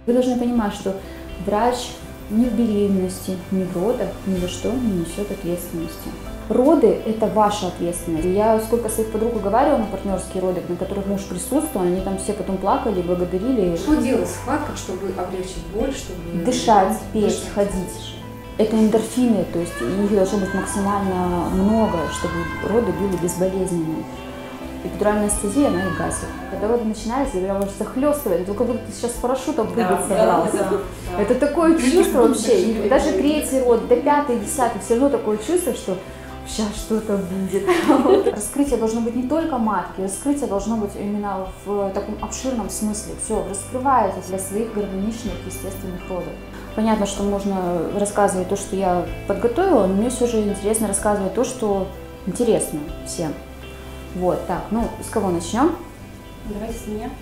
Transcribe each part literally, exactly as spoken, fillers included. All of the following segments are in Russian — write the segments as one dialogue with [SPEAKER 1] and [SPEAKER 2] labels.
[SPEAKER 1] Вы должны понимать, что врач ни в беременности, ни в родах ни за что не несет ответственности. Роды – это ваша ответственность. Я сколько своих подруг уговаривала на партнерские роды, на которых муж присутствовал, они там все потом плакали, благодарили.
[SPEAKER 2] Что делать с схваткой, чтобы облегчить боль, чтобы…
[SPEAKER 1] Дышать, петь, дышать, ходить. Это эндорфины, то есть их должно быть максимально много, чтобы роды были безболезненными. Эпидуральная анестезия, она и гасит. Когда роды начинались, я прям захлестывает, только будто ты сейчас с парашютом прыгать собрался. Да, да, да. Это такое чувство вообще. И даже третий род, до пятый, десятый, все равно такое чувство, что сейчас что-то будет. Раскрытие должно быть не только матки, раскрытие должно быть именно в таком обширном смысле. Все, раскрываетесь для своих гармоничных, естественных родов. Понятно, что можно рассказывать то, что я подготовила, но мне все же интересно рассказывать то, что интересно всем. Вот, так, ну, с кого начнем?
[SPEAKER 3] Давайте с меня.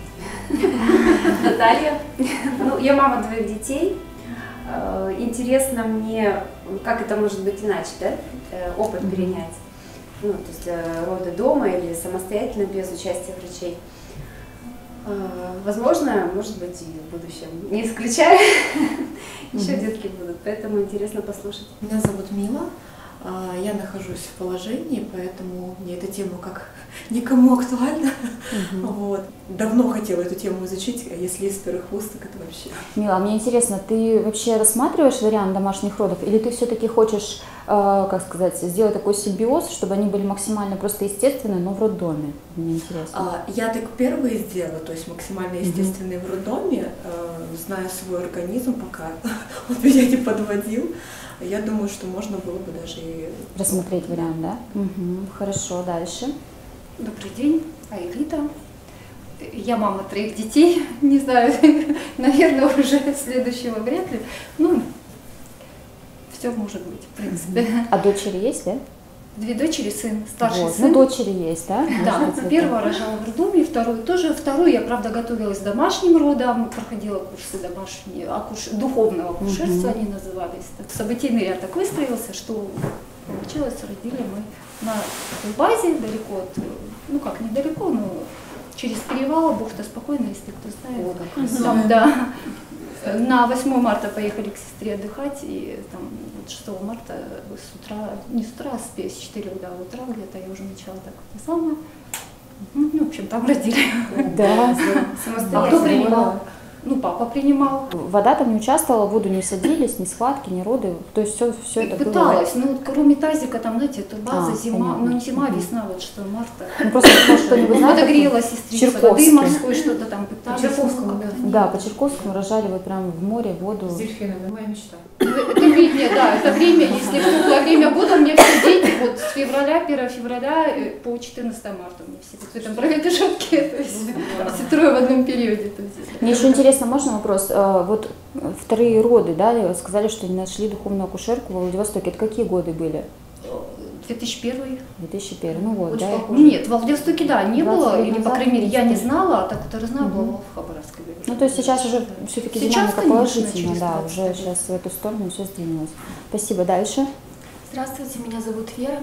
[SPEAKER 3] Наталья. Ну, я мама двоих детей. Интересно мне, как это может быть иначе, да? Опыт перенять. Ну, то есть роды дома или самостоятельно, без участия врачей. Возможно, может быть, и в будущем. Не исключаю. Еще детки будут, поэтому интересно послушать.
[SPEAKER 4] Меня зовут Мила. Я нахожусь в положении, поэтому мне эта тема как никому актуальна. Угу. Вот. Давно хотела эту тему изучить, а если из первых уст, так это вообще.
[SPEAKER 1] Мила, мне интересно, ты вообще рассматриваешь вариант домашних родов, или ты все-таки хочешь, э, как сказать, сделать такой симбиоз, чтобы они были максимально просто естественные, но в роддоме? Мне интересно.
[SPEAKER 4] А, я так первые сделала, то есть максимально естественные угу. в роддоме, э, зная свой организм, пока он меня не подводил. Я думаю, что можно было бы даже и…
[SPEAKER 1] рассмотреть вариант, да? Угу. Хорошо, дальше.
[SPEAKER 2] Добрый день, Аэлита. Я мама троих детей, не знаю, наверное, уже следующего вряд ли. Ну, все может быть, в принципе.
[SPEAKER 1] А дочери есть, да?
[SPEAKER 2] Две дочери, сын, старший
[SPEAKER 1] вот.
[SPEAKER 2] сын.
[SPEAKER 1] Ну, дочери есть, да?
[SPEAKER 2] Да, первого рожала в роддоме, вторую тоже. Вторую я, правда, готовилась к домашним родам, проходила курсы домашние, акуш... духовного акушерства, угу. они назывались. Так, событийный ряд так выстроился, что получилось, родили мы на такой базе, далеко от, ну как, недалеко, но через перевал, бухта спокойно, если кто знает.
[SPEAKER 1] О,
[SPEAKER 2] там, да. На восьмое марта поехали к сестре отдыхать, и там вот шестого марта с утра, не с утра, а с четырёх до утра где-то я уже начала так это самое. Ну, в общем, там родили.
[SPEAKER 1] Да,
[SPEAKER 2] самостоятельно. А кто принимал? Ну, папа принимал.
[SPEAKER 1] Вода там не участвовала, в воду не садились, ни схватки, ни роды, то есть все, все это
[SPEAKER 2] пыталась, было. Ну, кроме тазика, там, знаете, это база, а, зима, понятно. Ну, не зима, а весна, вот что, марта.
[SPEAKER 1] Ну, просто что-нибудь знаете.
[SPEAKER 2] Подогрела сестрица, воды морской, что-то там пыталась.
[SPEAKER 4] По Черковскому, да.
[SPEAKER 1] Да, по Черковскому рожали вот прям в море, в воду.
[SPEAKER 4] С дельфинами, моя мечта.
[SPEAKER 2] Это время, да, это время, если в теплое время года, у меня все дети, вот с февраля, первого февраля по четырнадцатое марта у меня все в этом промежутке, то есть все трое в одном периоде.
[SPEAKER 1] Мне еще интересно, можно вопрос? Вот вторые роды, да, сказали, что не нашли духовную акушерку во Владивостоке. Это какие годы были?
[SPEAKER 2] две тысячи первый.
[SPEAKER 1] две тысячи первый, ну вот,
[SPEAKER 2] очень
[SPEAKER 1] да.
[SPEAKER 2] Похоже. Нет, во Владивостоке, да, не было, или, по крайней мере, я не знала, а так, который знала, угу. была в Хабаровской.
[SPEAKER 1] Ну, то есть сейчас уже все-таки динамика положительная, да, уже сейчас в эту сторону все сдвинулось. Спасибо. Дальше.
[SPEAKER 5] Здравствуйте, меня зовут Вера.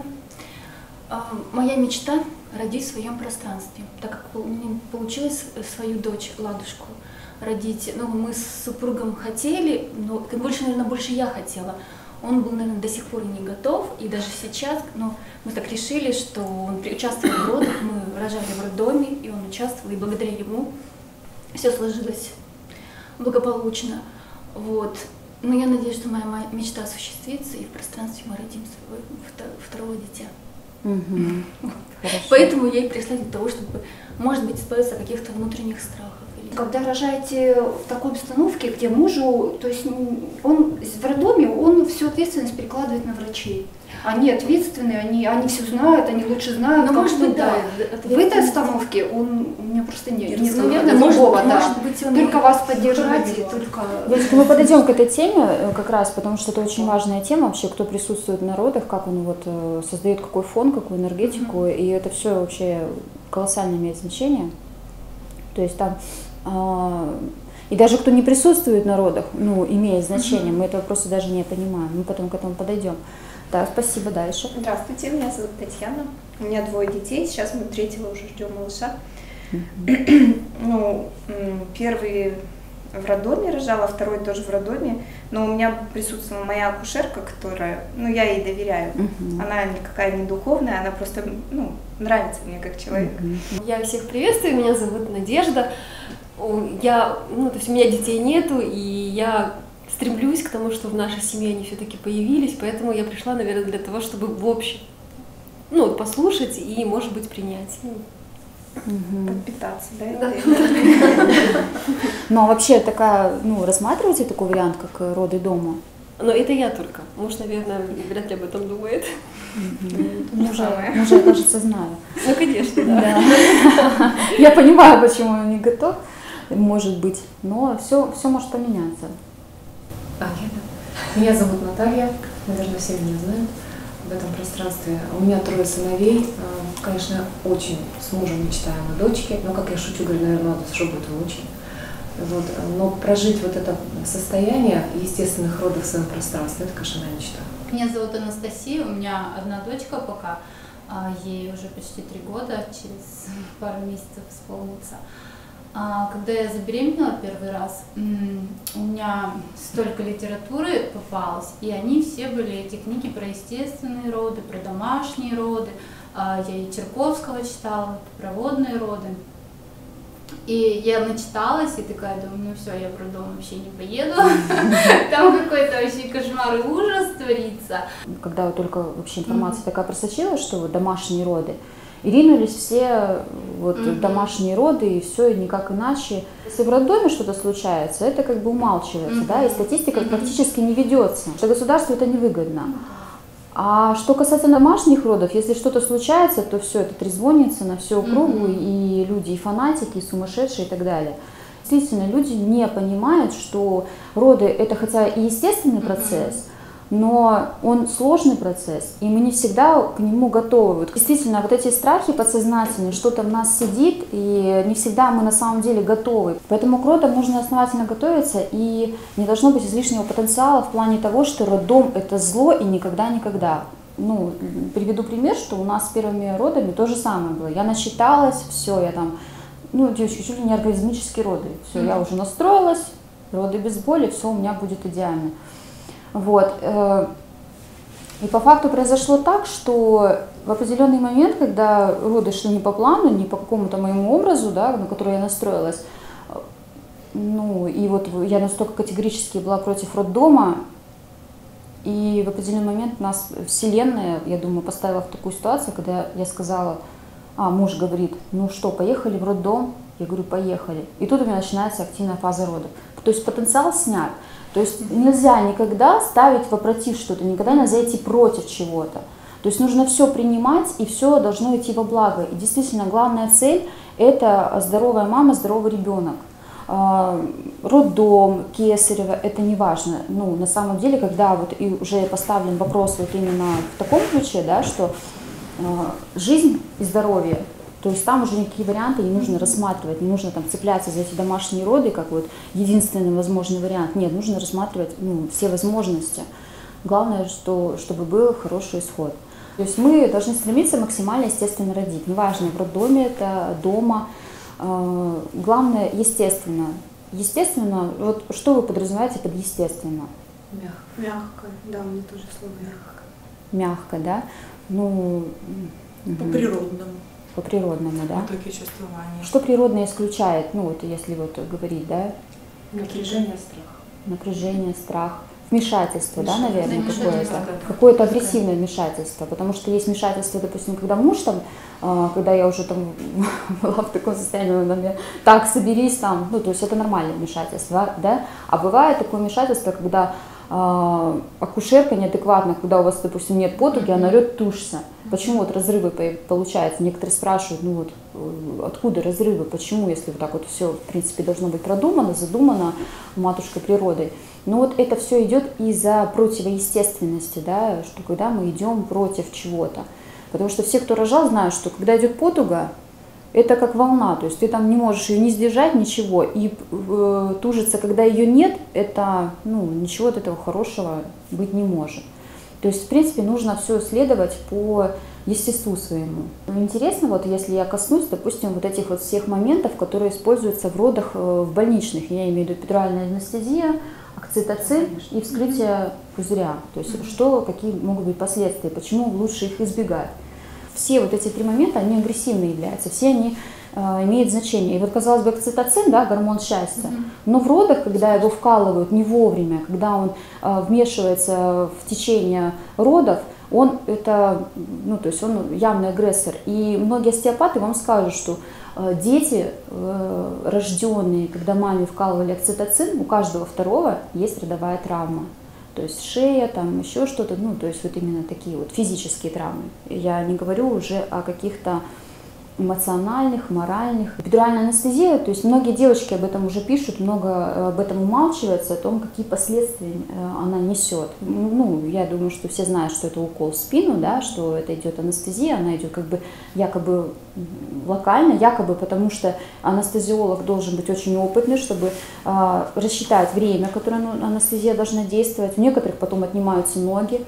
[SPEAKER 5] Моя мечта – родить в своем пространстве, так как у меня получилось свою дочь, Ладушку, родить. Ну, мы с супругом хотели, но больше, наверное, больше я хотела. Он был, наверное, до сих пор не готов, и даже сейчас, но мы так решили, что он участвовал в родах, мы рожали в роддоме, и он участвовал, и благодаря ему все сложилось благополучно. Вот. Но я надеюсь, что моя мечта осуществится, и в пространстве мы родим своего второго дитя.
[SPEAKER 1] Угу.
[SPEAKER 5] Поэтому я и пришла для того, чтобы, может быть, избавиться от каких-то внутренних страхов.
[SPEAKER 2] Когда рожаете в такой обстановке, где мужу, то есть он в роддоме, он всю ответственность перекладывает на врачей. Они ответственные, они, они все знают, они лучше знают.
[SPEAKER 5] Но, может быть, да.
[SPEAKER 2] В этой остановке он у меня просто нет.
[SPEAKER 5] Не,
[SPEAKER 2] наверное, может,
[SPEAKER 5] другого,
[SPEAKER 2] да.
[SPEAKER 5] Может быть, он
[SPEAKER 2] только вас поддержать и только…
[SPEAKER 1] Девочки, мы подойдем к этой теме как раз, потому что это очень важная тема вообще, кто присутствует на родах, как он вот создает какой фон, какую энергетику, mm-hmm. и это все вообще колоссально имеет значение. То есть там и даже кто не присутствует на родах, ну, имеет значение, mm-hmm. мы этого просто даже не понимаем, мы потом к этому подойдем. Да, спасибо, дальше.
[SPEAKER 6] Здравствуйте, меня зовут Татьяна, у меня двое детей, сейчас мы третьего уже ждем малыша. Mm-hmm. Ну, первый в роддоме рожала, второй тоже в роддоме, но у меня присутствовала моя акушерка, которая, ну, я ей доверяю. Uh-huh. Она никакая не духовная, она просто, ну, нравится мне как человек.
[SPEAKER 7] Uh-huh. Я всех приветствую, меня зовут Надежда. Я, ну, то есть у меня детей нету, и я стремлюсь к тому, что в нашей семье они все-таки появились, поэтому я пришла, наверное, для того, чтобы в общем, ну, послушать и, может быть, принять.
[SPEAKER 6] Угу. Подпитаться, да?
[SPEAKER 7] Да.
[SPEAKER 1] Ну, а вообще такая, ну, рассматриваете такой вариант, как роды дома?
[SPEAKER 7] Но это я только. Муж, наверное, вряд ли об этом думает.
[SPEAKER 1] Мужа, мужа, я, кажется, знаю.
[SPEAKER 7] Ну, конечно, да.
[SPEAKER 1] да. Я понимаю, почему он не готов, может быть, но все, все может поменяться.
[SPEAKER 8] А, я, да. Меня зовут Наталья, наверное, все меня знают в этом пространстве. У меня трое сыновей. Конечно, очень с мужем мечтаем о дочке, но, как я шучу, говорю, наверное, надо, что будет внучки. Вот. Но прожить вот это состояние естественных родов в своем пространстве, это, конечно, моя мечта.
[SPEAKER 9] Меня зовут Анастасия, у меня одна дочка пока, ей уже почти три года, через пару месяцев исполнится. Когда я забеременела первый раз, у меня столько литературы попалось, и они все были, эти книги про естественные роды, про домашние роды. Я и Черковского читала, про водные роды. И я начиталась и такая думаю, ну все, я в роддом вообще не поеду, там какой-то вообще кошмар и ужас творится.
[SPEAKER 1] Когда вот только вообще информация такая просочилась, что вот домашние роды, и ринулись все вот mm-hmm. домашние роды, и все, и никак иначе. Если в роддоме что-то случается, это как бы умалчивается, mm-hmm. да, и статистика mm-hmm. практически не ведется, что государству это невыгодно. А что касается домашних родов, если что-то случается, то все это трезвонится на всю округу, mm-hmm. и люди, и фанатики, и сумасшедшие, и так далее. Действительно, люди не понимают, что роды это хотя и естественный mm-hmm. процесс, но он сложный процесс, и мы не всегда к нему готовы. Вот действительно, вот эти страхи подсознательные, что-то в нас сидит, и не всегда мы на самом деле готовы. Поэтому к родам нужно основательно готовиться, и не должно быть излишнего потенциала в плане того, что роддом – это зло и никогда-никогда. Ну, приведу пример, что у нас с первыми родами то же самое было. Я насчиталась, все, я там, ну, девочки, чуть ли не оргазмические роды. Все, mm-hmm. я уже настроилась, роды без боли, все у меня будет идеально. Вот. И по факту произошло так, что в определенный момент, когда роды шли не по плану, не по какому-то моему образу, да, на который я настроилась, ну и вот я настолько категорически была против роддома, и в определенный момент нас Вселенная, я думаю, поставила в такую ситуацию, когда я сказала, а муж говорит, ну что, поехали в роддом? Я говорю, поехали. И тут у меня начинается активная фаза родов. То есть потенциал снят. То есть нельзя никогда ставить вопротив что-то, никогда нельзя идти против чего-то. То есть нужно все принимать, и все должно идти во благо. И действительно, главная цель – это здоровая мама, здоровый ребенок. Роддом, кесарево – это не важно. Ну, на самом деле, когда вот и уже поставлен вопрос вот именно в таком ключе, да, что жизнь и здоровье, то есть там уже никакие варианты не нужно рассматривать, не нужно там цепляться за эти домашние роды, как вот единственный возможный вариант. Нет, нужно рассматривать ну, все возможности. Главное, что, чтобы был хороший исход. То есть мы должны стремиться максимально естественно родить. Неважно, в роддоме это, дома. Главное, естественно. Естественно, вот что вы подразумеваете под естественно?
[SPEAKER 4] Мягко. Мягко, да, у меня тоже слово мягко.
[SPEAKER 1] Мягко, да? Ну,
[SPEAKER 4] по-природному.
[SPEAKER 1] По-природному, да?
[SPEAKER 4] Только чувствование.
[SPEAKER 1] Что природно исключает, ну вот если вот говорить, да?
[SPEAKER 8] Напряжение, страх.
[SPEAKER 1] Напряжение, страх. Вмешательство, да, наверное, какое-то.
[SPEAKER 4] Да.
[SPEAKER 1] Какое-то агрессивное вмешательство, потому что есть вмешательство, допустим, когда муж там, когда я уже там была в таком состоянии, он мне так, соберись там, ну, то есть это нормальное вмешательство, да? А бывает такое вмешательство, когда э, акушерка неадекватна, когда у вас, допустим, нет потуги, она орет, тушься. Почему вот разрывы получаются? Некоторые спрашивают, ну вот откуда разрывы, почему, если вот так вот все, в принципе, должно быть продумано, задумано матушкой природой. Но вот это все идет из-за противоестественности, да, что когда мы идем против чего-то. Потому что все, кто рожал, знают, что когда идет потуга, это как волна, то есть ты там не можешь ее не сдержать, ничего, и э, тужиться, когда ее нет, это, ну, ничего от этого хорошего быть не может. То есть, в принципе, нужно все следовать по естеству своему. Интересно, вот если я коснусь, допустим, вот этих вот всех моментов, которые используются в родах в больничных, я имею в виду эпидуральная анестезия, окситоцин и вскрытие mm-hmm. пузыря, то есть mm-hmm. что, какие могут быть последствия, почему лучше их избегать. Все вот эти три момента, они агрессивны являются, все они э, имеют значение. И вот, казалось бы, окситоцин, да, гормон счастья, mm-hmm. но в родах, когда его вкалывают не вовремя, когда он э, вмешивается в течение родов, он это, ну, то есть он явный агрессор. И многие остеопаты вам скажут, что э, дети, э, рожденные, когда маме вкалывали окситоцин, у каждого второго есть родовая травма. То есть шея, там еще что-то, ну, то есть вот именно такие вот физические травмы. Я не говорю уже о каких-то эмоциональных, моральных. Эпидуральная анестезия, то есть многие девочки об этом уже пишут, много об этом умалчивается, о том, какие последствия она несет. Ну, я думаю, что все знают, что это укол в спину, да, что это идет анестезия, она идет как бы якобы локально, якобы потому что анестезиолог должен быть очень опытный, чтобы э, рассчитать время, которое анестезия должна действовать. У некоторых потом отнимаются ноги.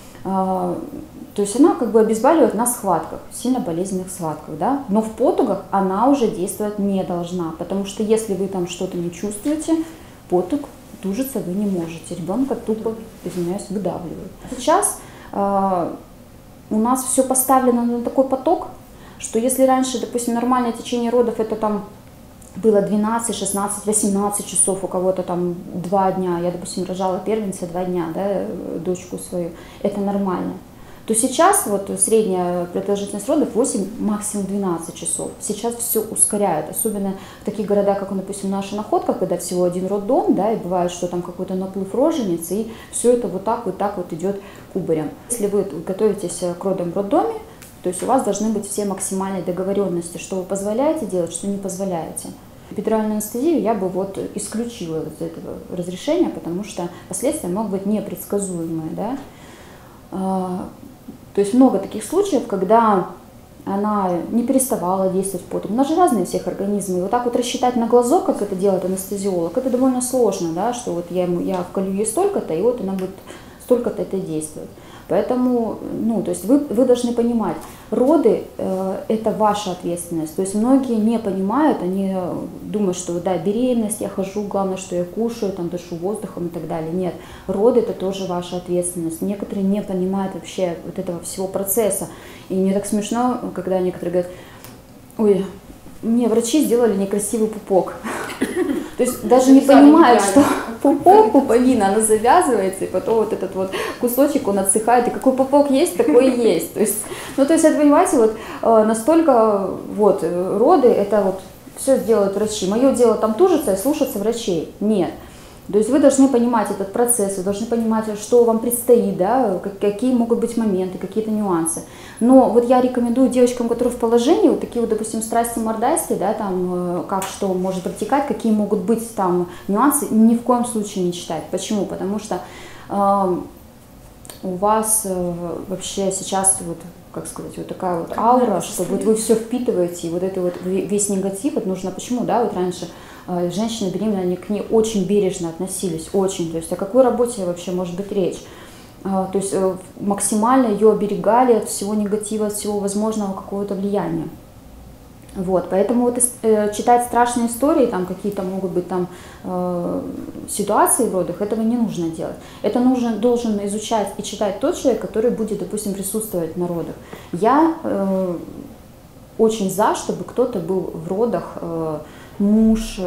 [SPEAKER 1] Э, То есть она как бы обезболивает на схватках, сильно болезненных схватках, да, но в потугах она уже действовать не должна, потому что если вы там что-то не чувствуете, потуг тужиться вы не можете, ребенка тупо, извиняюсь, выдавливают. Сейчас э, у нас все поставлено на такой поток, что если раньше, допустим, нормальное течение родов это там было двенадцать, шестнадцать, восемнадцать часов, у кого-то там два дня, я, допустим, рожала первенца два дня, да, дочку свою, это нормально. То сейчас вот средняя продолжительность родов восемь, максимум двенадцать часов. Сейчас все ускоряют, особенно в таких городах, как, допустим, наша Находка, когда всего один роддом, да, и бывает, что там какой-то наплыв рожениц, и все это вот так вот так вот идет кубарем. Если вы готовитесь к родам в роддоме, то есть у вас должны быть все максимальные договоренности, что вы позволяете делать, что не позволяете. Эпидуральную анестезию я бы вот исключила из этого разрешения, потому что последствия могут быть непредсказуемые, да. То есть много таких случаев, когда она не переставала действовать потом. У нас же разные всех организмы. И вот так вот рассчитать на глазок, как это делает анестезиолог, это довольно сложно, да, что вот я, ему, я вколю ей столько-то, и вот она будет столько-то это действовать. Поэтому, ну, то есть вы, вы должны понимать, роды э, это ваша ответственность. То есть многие не понимают, они думают, что да, беременность, я хожу, главное, что я кушаю, там, дышу воздухом и так далее. Нет, роды это тоже ваша ответственность. Некоторые не понимают вообще вот этого всего процесса. И мне так смешно, когда некоторые говорят, ой, мне врачи сделали некрасивый пупок. То есть даже не понимают, что пупок, пуповина, она завязывается, и потом вот этот вот кусочек, он отсыхает, и какой пупок есть, такой и есть. То есть, ну, то есть, это, понимаете, вот настолько, вот, роды, это вот все сделают врачи. Мое дело там тужиться и слушаться врачей. Нет. То есть вы должны понимать этот процесс, вы должны понимать, что вам предстоит, да, какие могут быть моменты, какие-то нюансы. Но вот я рекомендую девочкам, которые в положении, вот такие вот, допустим, страсти мордасти, да, там, как что может протекать, какие могут быть там нюансы, ни в коем случае не читать. Почему? Потому что э, у вас э, вообще сейчас вот, как сказать, вот такая вот аура, что вот вы все впитываете, и вот это вот весь негатив, это нужно, почему, да, вот раньше женщины беременные, они к ней очень бережно относились, очень, то есть о какой работе вообще может быть речь? То есть максимально ее оберегали от всего негатива, от всего возможного какого-то влияния. Вот, поэтому вот читать страшные истории, там какие-то могут быть там э, ситуации в родах, этого не нужно делать. Это нужно, должен изучать и читать тот человек, который будет, допустим, присутствовать на родах. Я э, очень за, чтобы кто-то был в родах, э, муж,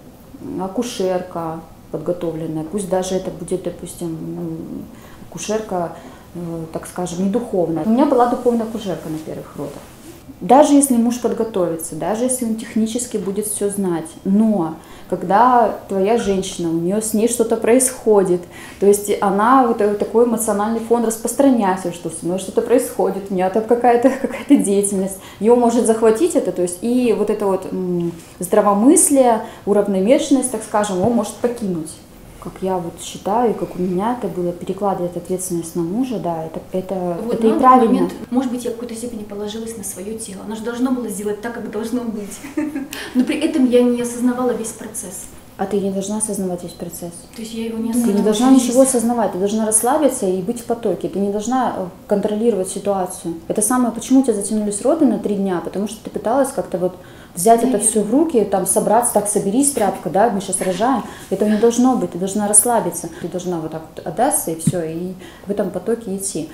[SPEAKER 1] акушерка подготовленная, пусть даже это будет, допустим, акушерка, так скажем, не духовная. У меня была духовная акушерка на первых родах. Даже если муж подготовится, даже если он технически будет все знать, но когда твоя женщина, у нее с ней что-то происходит, то есть она вот такой эмоциональный фон распространяется, что со мной что-то происходит, у меня там какая-то какая-то деятельность, ее может захватить это, то есть и вот это вот м, здравомыслие, уравновешенность, так скажем, он может покинуть. Как я вот считаю, как у меня это было, перекладывать ответственность на мужа, да, это, это,
[SPEAKER 5] вот
[SPEAKER 1] это и правильно.
[SPEAKER 5] Момент, может быть, я в какой-то степени положилась на свое тело. Оно же должно было сделать так, как должно быть. Но при этом я не осознавала весь процесс.
[SPEAKER 1] А ты не должна осознавать весь процесс.
[SPEAKER 5] То есть я его не
[SPEAKER 1] Ты не должна ничего осознавать, ты должна расслабиться и быть в потоке. Ты не должна контролировать ситуацию. Это самое, почему у тебя затянулись роды на три дня, потому что ты пыталась как-то вот взять это все в руки, там собраться, так соберись, тряпка, да, мы сейчас рожаем. Этого не должно быть, ты должна расслабиться. Ты должна вот так вот отдаться и все, и в этом потоке идти.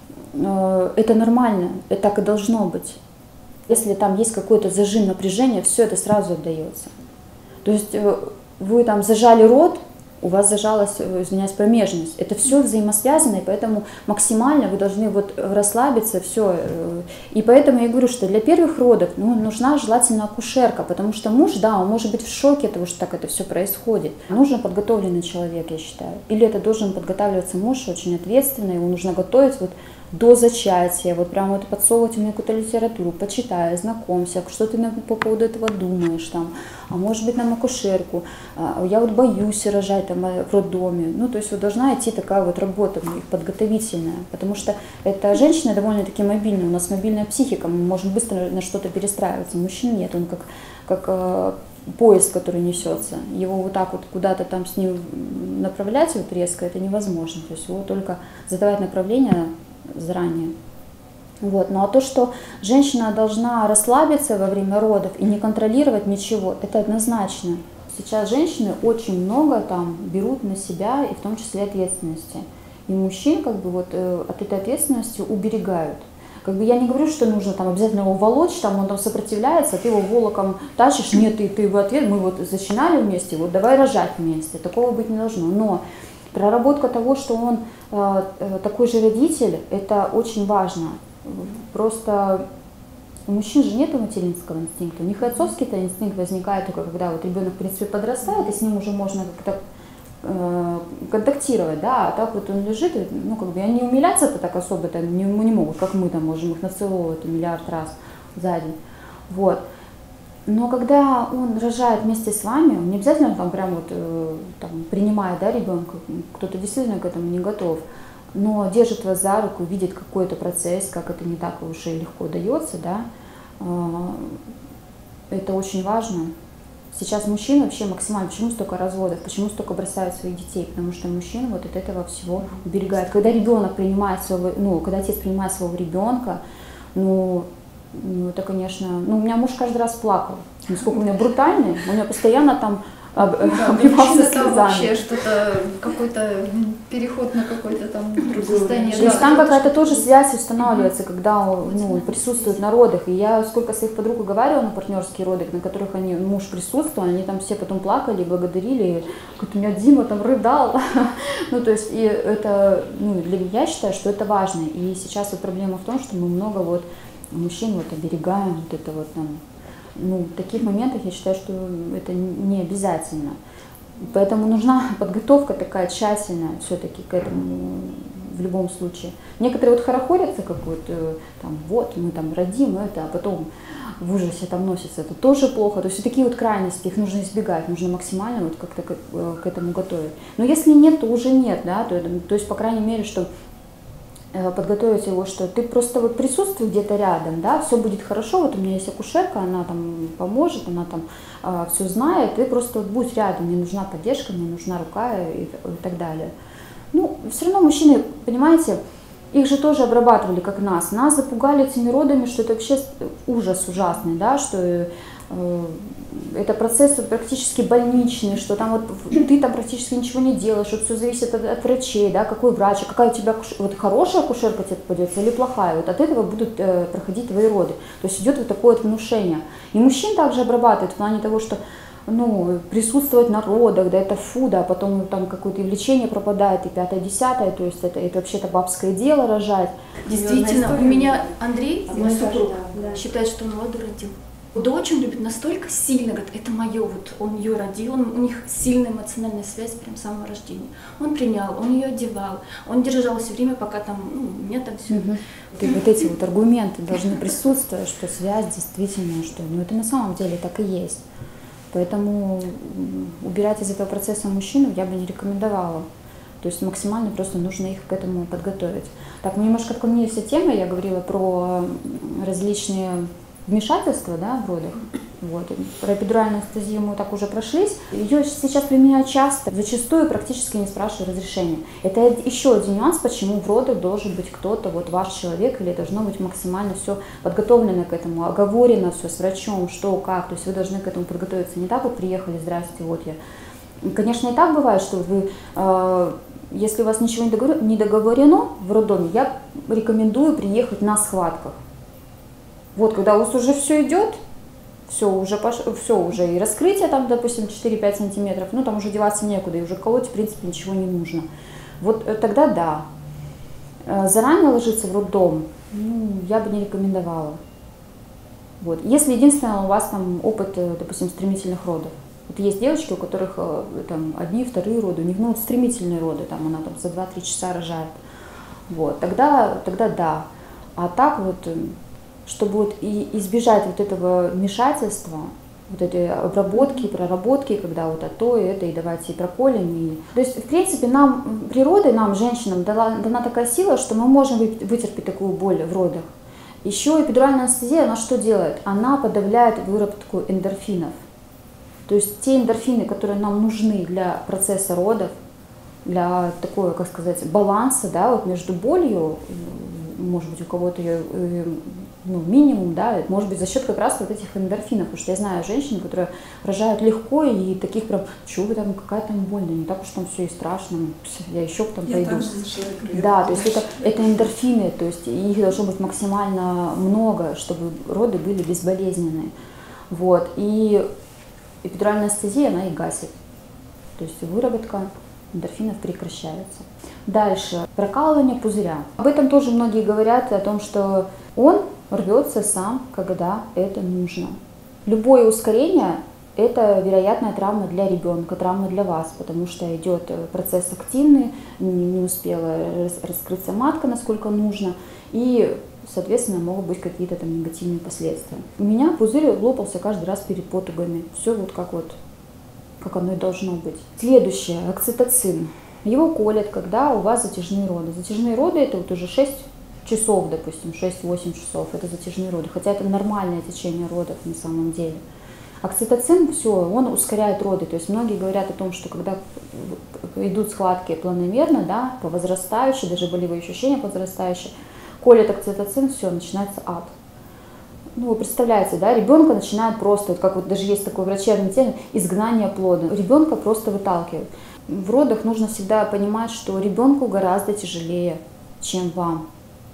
[SPEAKER 1] Это нормально, это так и должно быть. Если там есть какой-то зажим напряжения, все это сразу отдается. То есть вы там зажали рот, у вас зажалась, извиняюсь, промежность. Это все взаимосвязано, и поэтому максимально вы должны вот расслабиться, все. И поэтому я говорю, что для первых родов ну, нужна желательно акушерка, потому что муж, да, он может быть в шоке от того, что так это все происходит. Нужен подготовленный человек, я считаю. Или это должен подготавливаться муж очень ответственный, его нужно готовить вот до зачатия, вот прям вот подсовывать мне какую-то литературу, почитай, знакомься, что ты по поводу этого думаешь, там, а может быть нам акушерку, а, я вот боюсь рожать там в роддоме, ну то есть вот должна идти такая вот работа подготовительная, потому что эта женщина довольно-таки мобильная, у нас мобильная психика, мы можем быстро на что-то перестраиваться, мужчин нет, он как, как э, поезд, который несется, его вот так вот куда-то там с ним направлять вот резко, это невозможно, то есть его только задавать направление заранее. Вот. Ну а то, что женщина должна расслабиться во время родов и не контролировать ничего, это однозначно. Сейчас женщины очень много там берут на себя, и в том числе ответственности. И мужчин как бы вот э, от этой ответственности уберегают. Как бы я не говорю, что нужно там обязательно его волочь, там он там сопротивляется, а ты его волоком тащишь, нет, ты, ты в ответ, мы вот зачинали вместе, вот давай рожать вместе. Такого быть не должно. Но проработка того, что он э, такой же родитель, это очень важно. Просто у мужчин же нет материнского инстинкта. У них и отцовский-то инстинкт возникает только когда вот ребенок в принципе подрастает, и с ним уже можно как-то э, контактировать, да, а так вот он лежит, и, ну как бы они умиляться-то так особо-то не, не могут, как мы там можем их нацеловывать миллиард раз за день. Вот. Но когда он рожает вместе с вами, он не обязательно там прям вот э, там, принимает, да, ребенка, кто-то действительно к этому не готов, но держит вас за руку, видит какой-то процесс, как это не так уж и легко дается, да, э, это очень важно. Сейчас мужчин вообще максимально, почему столько разводов, почему столько бросают своих детей, потому что мужчин вот от этого всего уберегает. Когда ребенок принимает своего, ну, когда отец принимает своего ребенка, ну, Ну, это, конечно, ну, у меня муж каждый раз плакал, насколько у меня брутальный, у меня постоянно там об, да, обливался слезами.
[SPEAKER 2] Вообще что-то, какой-то переход на какое-то там состояние.
[SPEAKER 1] То есть там какая-то тоже связь устанавливается, когда ну, присутствует на родах. И я сколько своих подруг уговаривала на партнерские роды, на которых они, муж присутствовал, они там все потом плакали, благодарили. Говорят, у меня Дима там рыдал. Ну, то есть, и это, ну, для меня, я считаю, что это важно. И сейчас вот проблема в том, что мы много вот мужчин вот оберегаем, вот это вот там, ну, в таких моментах я считаю, что это не обязательно. Поэтому нужна подготовка такая тщательная все-таки к этому в любом случае. Некоторые вот хорохорятся, как вот там, вот мы там родим это, а потом в ужасе там носятся, это тоже плохо. То есть все такие вот крайности, их нужно избегать, нужно максимально вот как-то к, к этому готовить. Но если нет, то уже нет, да, то, то есть по крайней мере, что подготовить его, что ты просто вот присутствуй где-то рядом, да, все будет хорошо, вот у меня есть акушерка, она там поможет, она там э, все знает, ты просто вот будь рядом, мне нужна поддержка, мне нужна рука и, и так далее. Ну, все равно мужчины, понимаете, их же тоже обрабатывали, как нас, нас запугали этими родами, что это вообще ужас ужасный, да, что э, это процесс практически больничный, что там вот ты там практически ничего не делаешь, что все зависит от, от врачей, да, какой врач, какая у тебя вот хорошая акушерка тебе попадется или плохая, вот от этого будут э, проходить твои роды. То есть идет вот такое вот внушение. И мужчин также обрабатывают в плане того, что ну, присутствовать на родах, да, это фу, да, потом там какое-то влечение пропадает, и пятое, десятое, то есть это, это вообще-то бабское дело рожать.
[SPEAKER 5] Действительно, у меня Андрей,
[SPEAKER 3] мой
[SPEAKER 5] супруг,
[SPEAKER 3] да, да.
[SPEAKER 5] считает, что он воду родил. Дочь он любит настолько сильно, говорит, это мое, вот он ее родил, он, у них сильная эмоциональная связь прям с самого рождения. Он принял, он ее одевал, он держал все время, пока там, ну, у меня там все.
[SPEAKER 1] Угу. И вот эти вот аргументы должны присутствовать, что связь действительно, что, ну это на самом деле так и есть. Поэтому убирать из этого процесса мужчину я бы не рекомендовала. То есть максимально просто нужно их к этому подготовить. Так, мы немножко отклонились от темы, я говорила про различные вмешательства, да, в родах. Вот. Про эпидуральную анестезию мы так уже прошлись. Ее сейчас применяют часто, зачастую практически не спрашивая разрешения. Это еще один нюанс, почему в родах должен быть кто-то, вот ваш человек, или должно быть максимально все подготовлено к этому, оговорено все с врачом, что, как. То есть вы должны к этому подготовиться. Не так вот приехали, здрасте, вот я. Конечно, и так бывает, что вы, э, если у вас ничего не договорено в роддоме, я рекомендую приехать на схватках. Вот, когда у вас уже все идет, все уже, пош... все уже и раскрытие там, допустим, четыре-пять сантиметров, ну там уже деваться некуда, и уже колоть, в принципе, ничего не нужно. Вот тогда да. Заранее ложиться в роддом, ну, я бы не рекомендовала. Вот. Если единственное у вас там опыт, допустим, стремительных родов. Вот есть девочки, у которых там одни, вторые роды, у них ну, стремительные роды, там она там за два-три часа рожает. Вот. Тогда, тогда да. А так вот, чтобы вот и избежать вот этого вмешательства, вот этой обработки, проработки, когда вот а то и это, и давайте и проколем. И... То есть, в принципе, нам, природой, нам, женщинам, дала, дана такая сила, что мы можем вытерпеть такую боль в родах. Еще эпидуральная анестезия, она что делает? Она подавляет выработку эндорфинов. То есть те эндорфины, которые нам нужны для процесса родов, для такого, как сказать, баланса, да, вот между болью, может быть, у кого-то ее ну, минимум, да, может быть, за счет как раз вот этих эндорфинов, потому что я знаю женщин, которые рожают легко, и таких прям, что вы там, какая там боль, да не так уж там все и страшно, я еще там
[SPEAKER 4] я
[SPEAKER 1] пойду. Да, то есть это, это эндорфины, то есть их должно быть максимально много, чтобы роды были безболезненные. Вот, и эпидуральная анестезия, она и гасит, то есть выработка эндорфинов прекращается. Дальше, прокалывание пузыря. Об этом тоже многие говорят, о том, что он рвется сам, когда это нужно. Любое ускорение – это вероятная травма для ребенка, травма для вас, потому что идет процесс активный, не успела раскрыться матка, насколько нужно, и, соответственно, могут быть какие-то там негативные последствия. У меня пузырь лопался каждый раз перед потугами. Все вот как вот, как оно и должно быть. Следующее, окситоцин. Его колят, когда у вас затяжные роды. Затяжные роды – это вот уже шесть часов, допустим, шесть-восемь часов, это затяжные роды, хотя это нормальное течение родов на самом деле. Окситоцин, все, он ускоряет роды, то есть многие говорят о том, что когда идут схватки планомерно, да, по возрастающей, даже болевые ощущения по возрастающей, колят окситоцин, все, начинается ад. Ну, вы представляете, да, ребенка начинает просто, вот как вот даже есть такой врачебный термин, изгнание плода. Ребенка просто выталкивают. В родах нужно всегда понимать, что ребенку гораздо тяжелее, чем вам.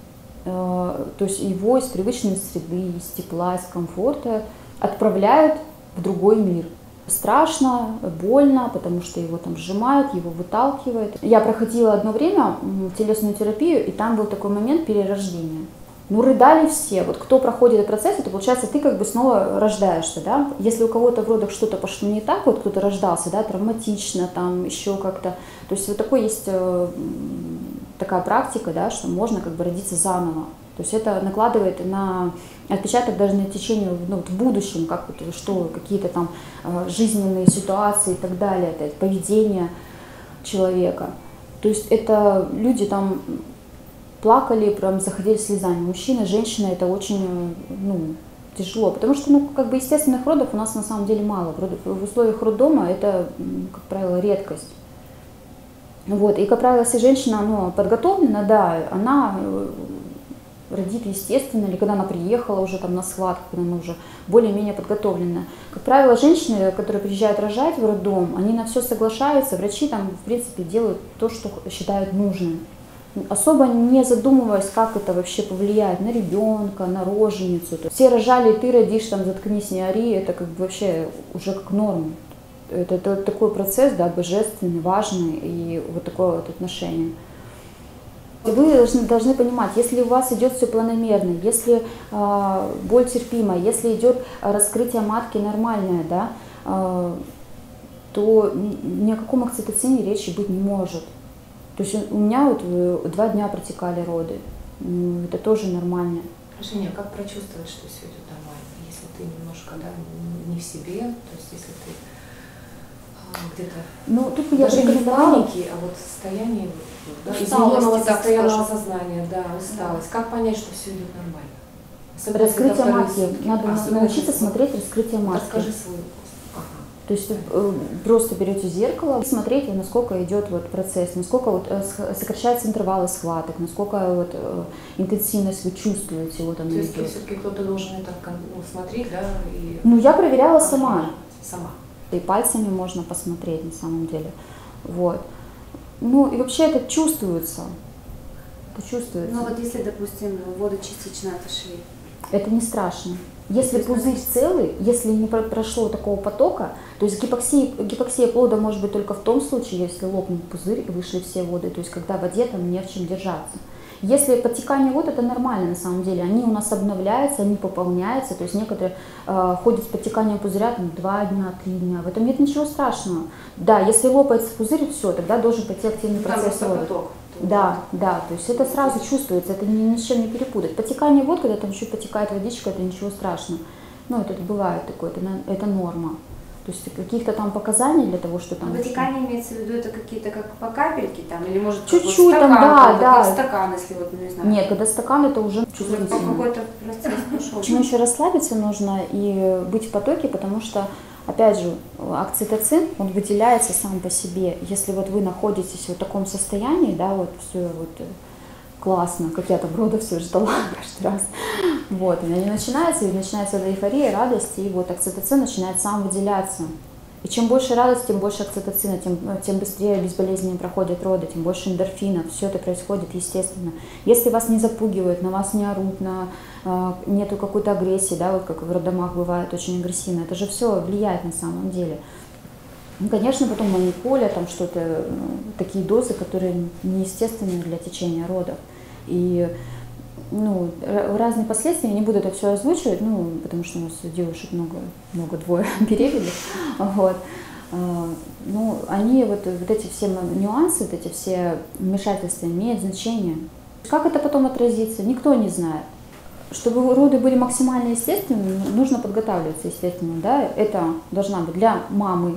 [SPEAKER 1] То есть его из привычной среды, из тепла, из комфорта отправляют в другой мир. Страшно, больно, потому что его там сжимают, его выталкивают. Я проходила одно время телесную терапию, и там был такой момент перерождения. Ну, рыдали все. Вот кто проходит этот процесс, это получается, ты как бы снова рождаешься, да. Если у кого-то в родах что-то пошло не так, вот кто-то рождался, да, травматично, там еще как-то. То есть вот такой есть э, такая практика, да, что можно как бы родиться заново. То есть это накладывает на отпечаток даже на течение, ну, вот в будущем, как вот, что какие-то там э, жизненные ситуации и так далее, это поведение человека. То есть это люди там плакали, прям заходили слезами. Мужчина, женщина, это очень, ну, тяжело, потому что, ну, как бы естественных родов у нас на самом деле мало. В условиях роддома это, как правило, редкость. Вот. И, как правило, если женщина, ну, подготовлена, да, она родит естественно, или когда она приехала уже там на схватку, когда она уже более-менее подготовлена. Как правило, женщины, которые приезжают рожать в роддом, они на все соглашаются, врачи там, в принципе, делают то, что считают нужным. Особо не задумываясь, как это вообще повлияет на ребенка, на роженицу. Все рожали, и ты родишь, там, заткнись, не ори, это как бы вообще уже как норма. Это, это такой процесс, да, божественный, важный, и вот такое вот отношение. Вы должны, должны понимать, если у вас идет все планомерно, если э, боль терпимая, если идет раскрытие матки нормальное, да, э, то ни о каком окситоцине речи быть не может. То есть у меня вот два дня протекали роды, это тоже нормально.
[SPEAKER 8] Женя, как прочувствовать, что все идет нормально, если ты немножко, да, не в себе, то есть если ты где-то,
[SPEAKER 1] ну, тут я
[SPEAKER 8] даже не в панике, а вот состояние, да, измененного состоянного сознания, да, усталость. Как понять, что все идет нормально? Особенно
[SPEAKER 1] Раскрытие
[SPEAKER 8] если это
[SPEAKER 1] матки.
[SPEAKER 8] вторые
[SPEAKER 1] Надо
[SPEAKER 8] сутки. Особенно
[SPEAKER 1] научиться
[SPEAKER 8] если-
[SPEAKER 1] смотреть раскрытие матки.
[SPEAKER 8] Расскажи свой вопрос. Ага.
[SPEAKER 1] То есть э, просто берете зеркало и смотрите, насколько идет вот процесс, насколько вот э, сх- сокращаются интервалы схваток, насколько вот э, интенсивность вы чувствуете, вот она
[SPEAKER 8] То есть
[SPEAKER 1] идет.
[SPEAKER 8] все-таки кто-то должен это кон- ну, смотреть, да? И...
[SPEAKER 1] Ну, я проверяла сама.
[SPEAKER 8] Сама.
[SPEAKER 1] И пальцами можно посмотреть на самом деле. Вот. Ну и вообще это чувствуется. Это чувствуется.
[SPEAKER 3] Ну вот если, допустим, воду частично отошли.
[SPEAKER 1] Это не страшно. Если пузырь целый, если не про- прошло такого потока, то есть гипоксия, гипоксия плода может быть только в том случае, если лопнул пузырь и вышли все воды, то есть когда в воде там не в чем держаться. Если подтекание вод, это нормально на самом деле, они у нас обновляются, они пополняются, то есть некоторые э, ходят с подтеканием пузыря там, два дня, три дня, в этом нет ничего страшного. Да, если лопается пузырь, все, тогда должен пойти активный
[SPEAKER 8] Там
[SPEAKER 1] процесс
[SPEAKER 8] просто
[SPEAKER 1] рода.
[SPEAKER 8] поток.
[SPEAKER 1] Да, да, то есть это сразу чувствуется, это ни, ни с чем не перепутать. Потекание вод, когда там чуть потекает водичка, это ничего страшного. Ну, это бывает такое, это, на- это норма. То есть каких-то там показаний для того, что там...
[SPEAKER 3] Вытекание имеется в виду, это какие-то как по капельке там, или может как
[SPEAKER 1] Чуть-чуть
[SPEAKER 3] вот
[SPEAKER 1] там,
[SPEAKER 3] стакан,
[SPEAKER 1] да,
[SPEAKER 3] как,
[SPEAKER 1] да.
[SPEAKER 3] как стакан, если вот, ну, не знаю.
[SPEAKER 1] Нет, когда стакан, это уже
[SPEAKER 3] Уже
[SPEAKER 1] чувствительно.
[SPEAKER 3] какой-то процесс пошел.
[SPEAKER 1] Почему еще расслабиться нужно и быть в потоке, потому что, опять же, окситоцин, он выделяется сам по себе. Если вот вы находитесь в таком состоянии, да, вот все вот классно, как я там рода все ждала каждый раз, вот, и они начинаются, и начинается эта эйфория, радость, и вот окситоцин начинает сам выделяться. И чем больше радости, тем больше окситоцина, тем, тем быстрее безболезненно проходят роды, тем больше эндорфинов, все это происходит естественно. Если вас не запугивают, на вас не орут, на, э, нету какой-то агрессии, да, вот как в роддомах бывает очень агрессивно, это же все влияет на самом деле. Ну, конечно, потом манипуля, там что-то, ну, такие дозы, которые неестественны для течения родов. И ну, разные последствия, я не буду это все озвучивать, ну, потому что у нас девушек много, много двое беременных, вот. Ну, они, вот, вот эти все нюансы, вот эти все вмешательства имеют значение. Как это потом отразится, никто не знает. Чтобы роды были максимально естественными, нужно подготавливаться, естественно, да, это должна быть для мамы,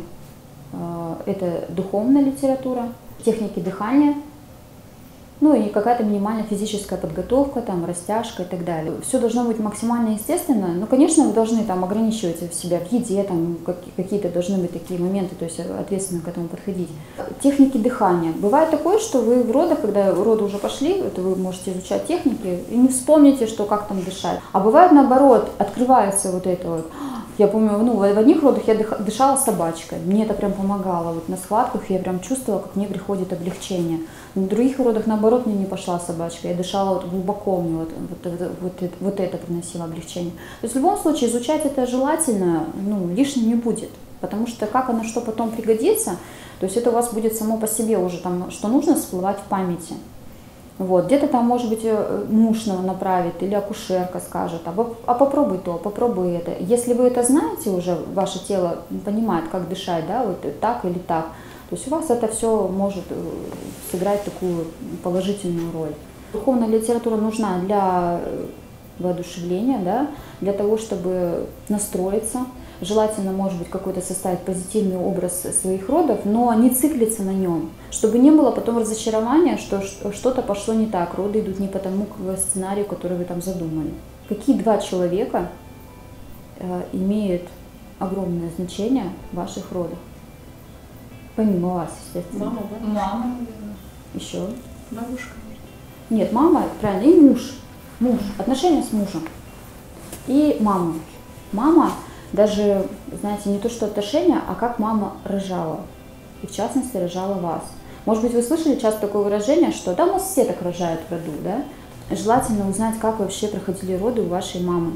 [SPEAKER 1] это духовная литература, техники дыхания, ну и какая-то минимальная физическая подготовка, там, растяжка и так далее. Все должно быть максимально естественно, но, конечно, вы должны там ограничивать себя в еде, там, какие-то должны быть такие моменты, то есть ответственно к этому подходить. Техники дыхания. Бывает такое, что вы в родах, когда роды уже пошли, это вы можете изучать техники и не вспомните, что как там дышать. А бывает наоборот, открывается вот это вот. Я помню, ну, в одних родах я дышала собачкой, мне это прям помогало. Вот на схватках я прям чувствовала, как мне приходит облегчение. В других родах, наоборот, мне не пошла собачка, я дышала вот глубоко, мне вот, вот, вот, вот, вот это приносило облегчение. То есть в любом случае изучать это желательно, ну, лишним не будет, потому что как оно что потом пригодится, то есть это у вас будет само по себе уже там, что нужно, всплывать в памяти. Вот. Где-то там, может быть, муж направит или акушерка скажет, а, а попробуй то, попробуй это. Если вы это знаете уже, ваше тело понимает, как дышать, да, вот так или так, то есть у вас это все может сыграть такую положительную роль. Духовная литература нужна для воодушевления, да, для того, чтобы настроиться. Желательно, может быть, какой-то составить позитивный образ своих родов, но не циклиться на нем, чтобы не было потом разочарования, что что-то пошло не так, роды идут не по тому сценарию, который вы там задумали. Какие два человека э, имеют огромное значение в ваших родах? Помимо вас, естественно.
[SPEAKER 8] Мама, да?
[SPEAKER 9] Мама.
[SPEAKER 1] Еще?
[SPEAKER 8] Бабушка.
[SPEAKER 1] Нет, мама, правильно, и муж. Муж. Отношения с мужем. И мама. Мама, даже, знаете, не то что отношения, а как мама рожала. И в частности рожала вас. Может быть, вы слышали часто такое выражение, что да, у нас все так рожают в роду, да? Желательно узнать, как вообще проходили роды у вашей мамы.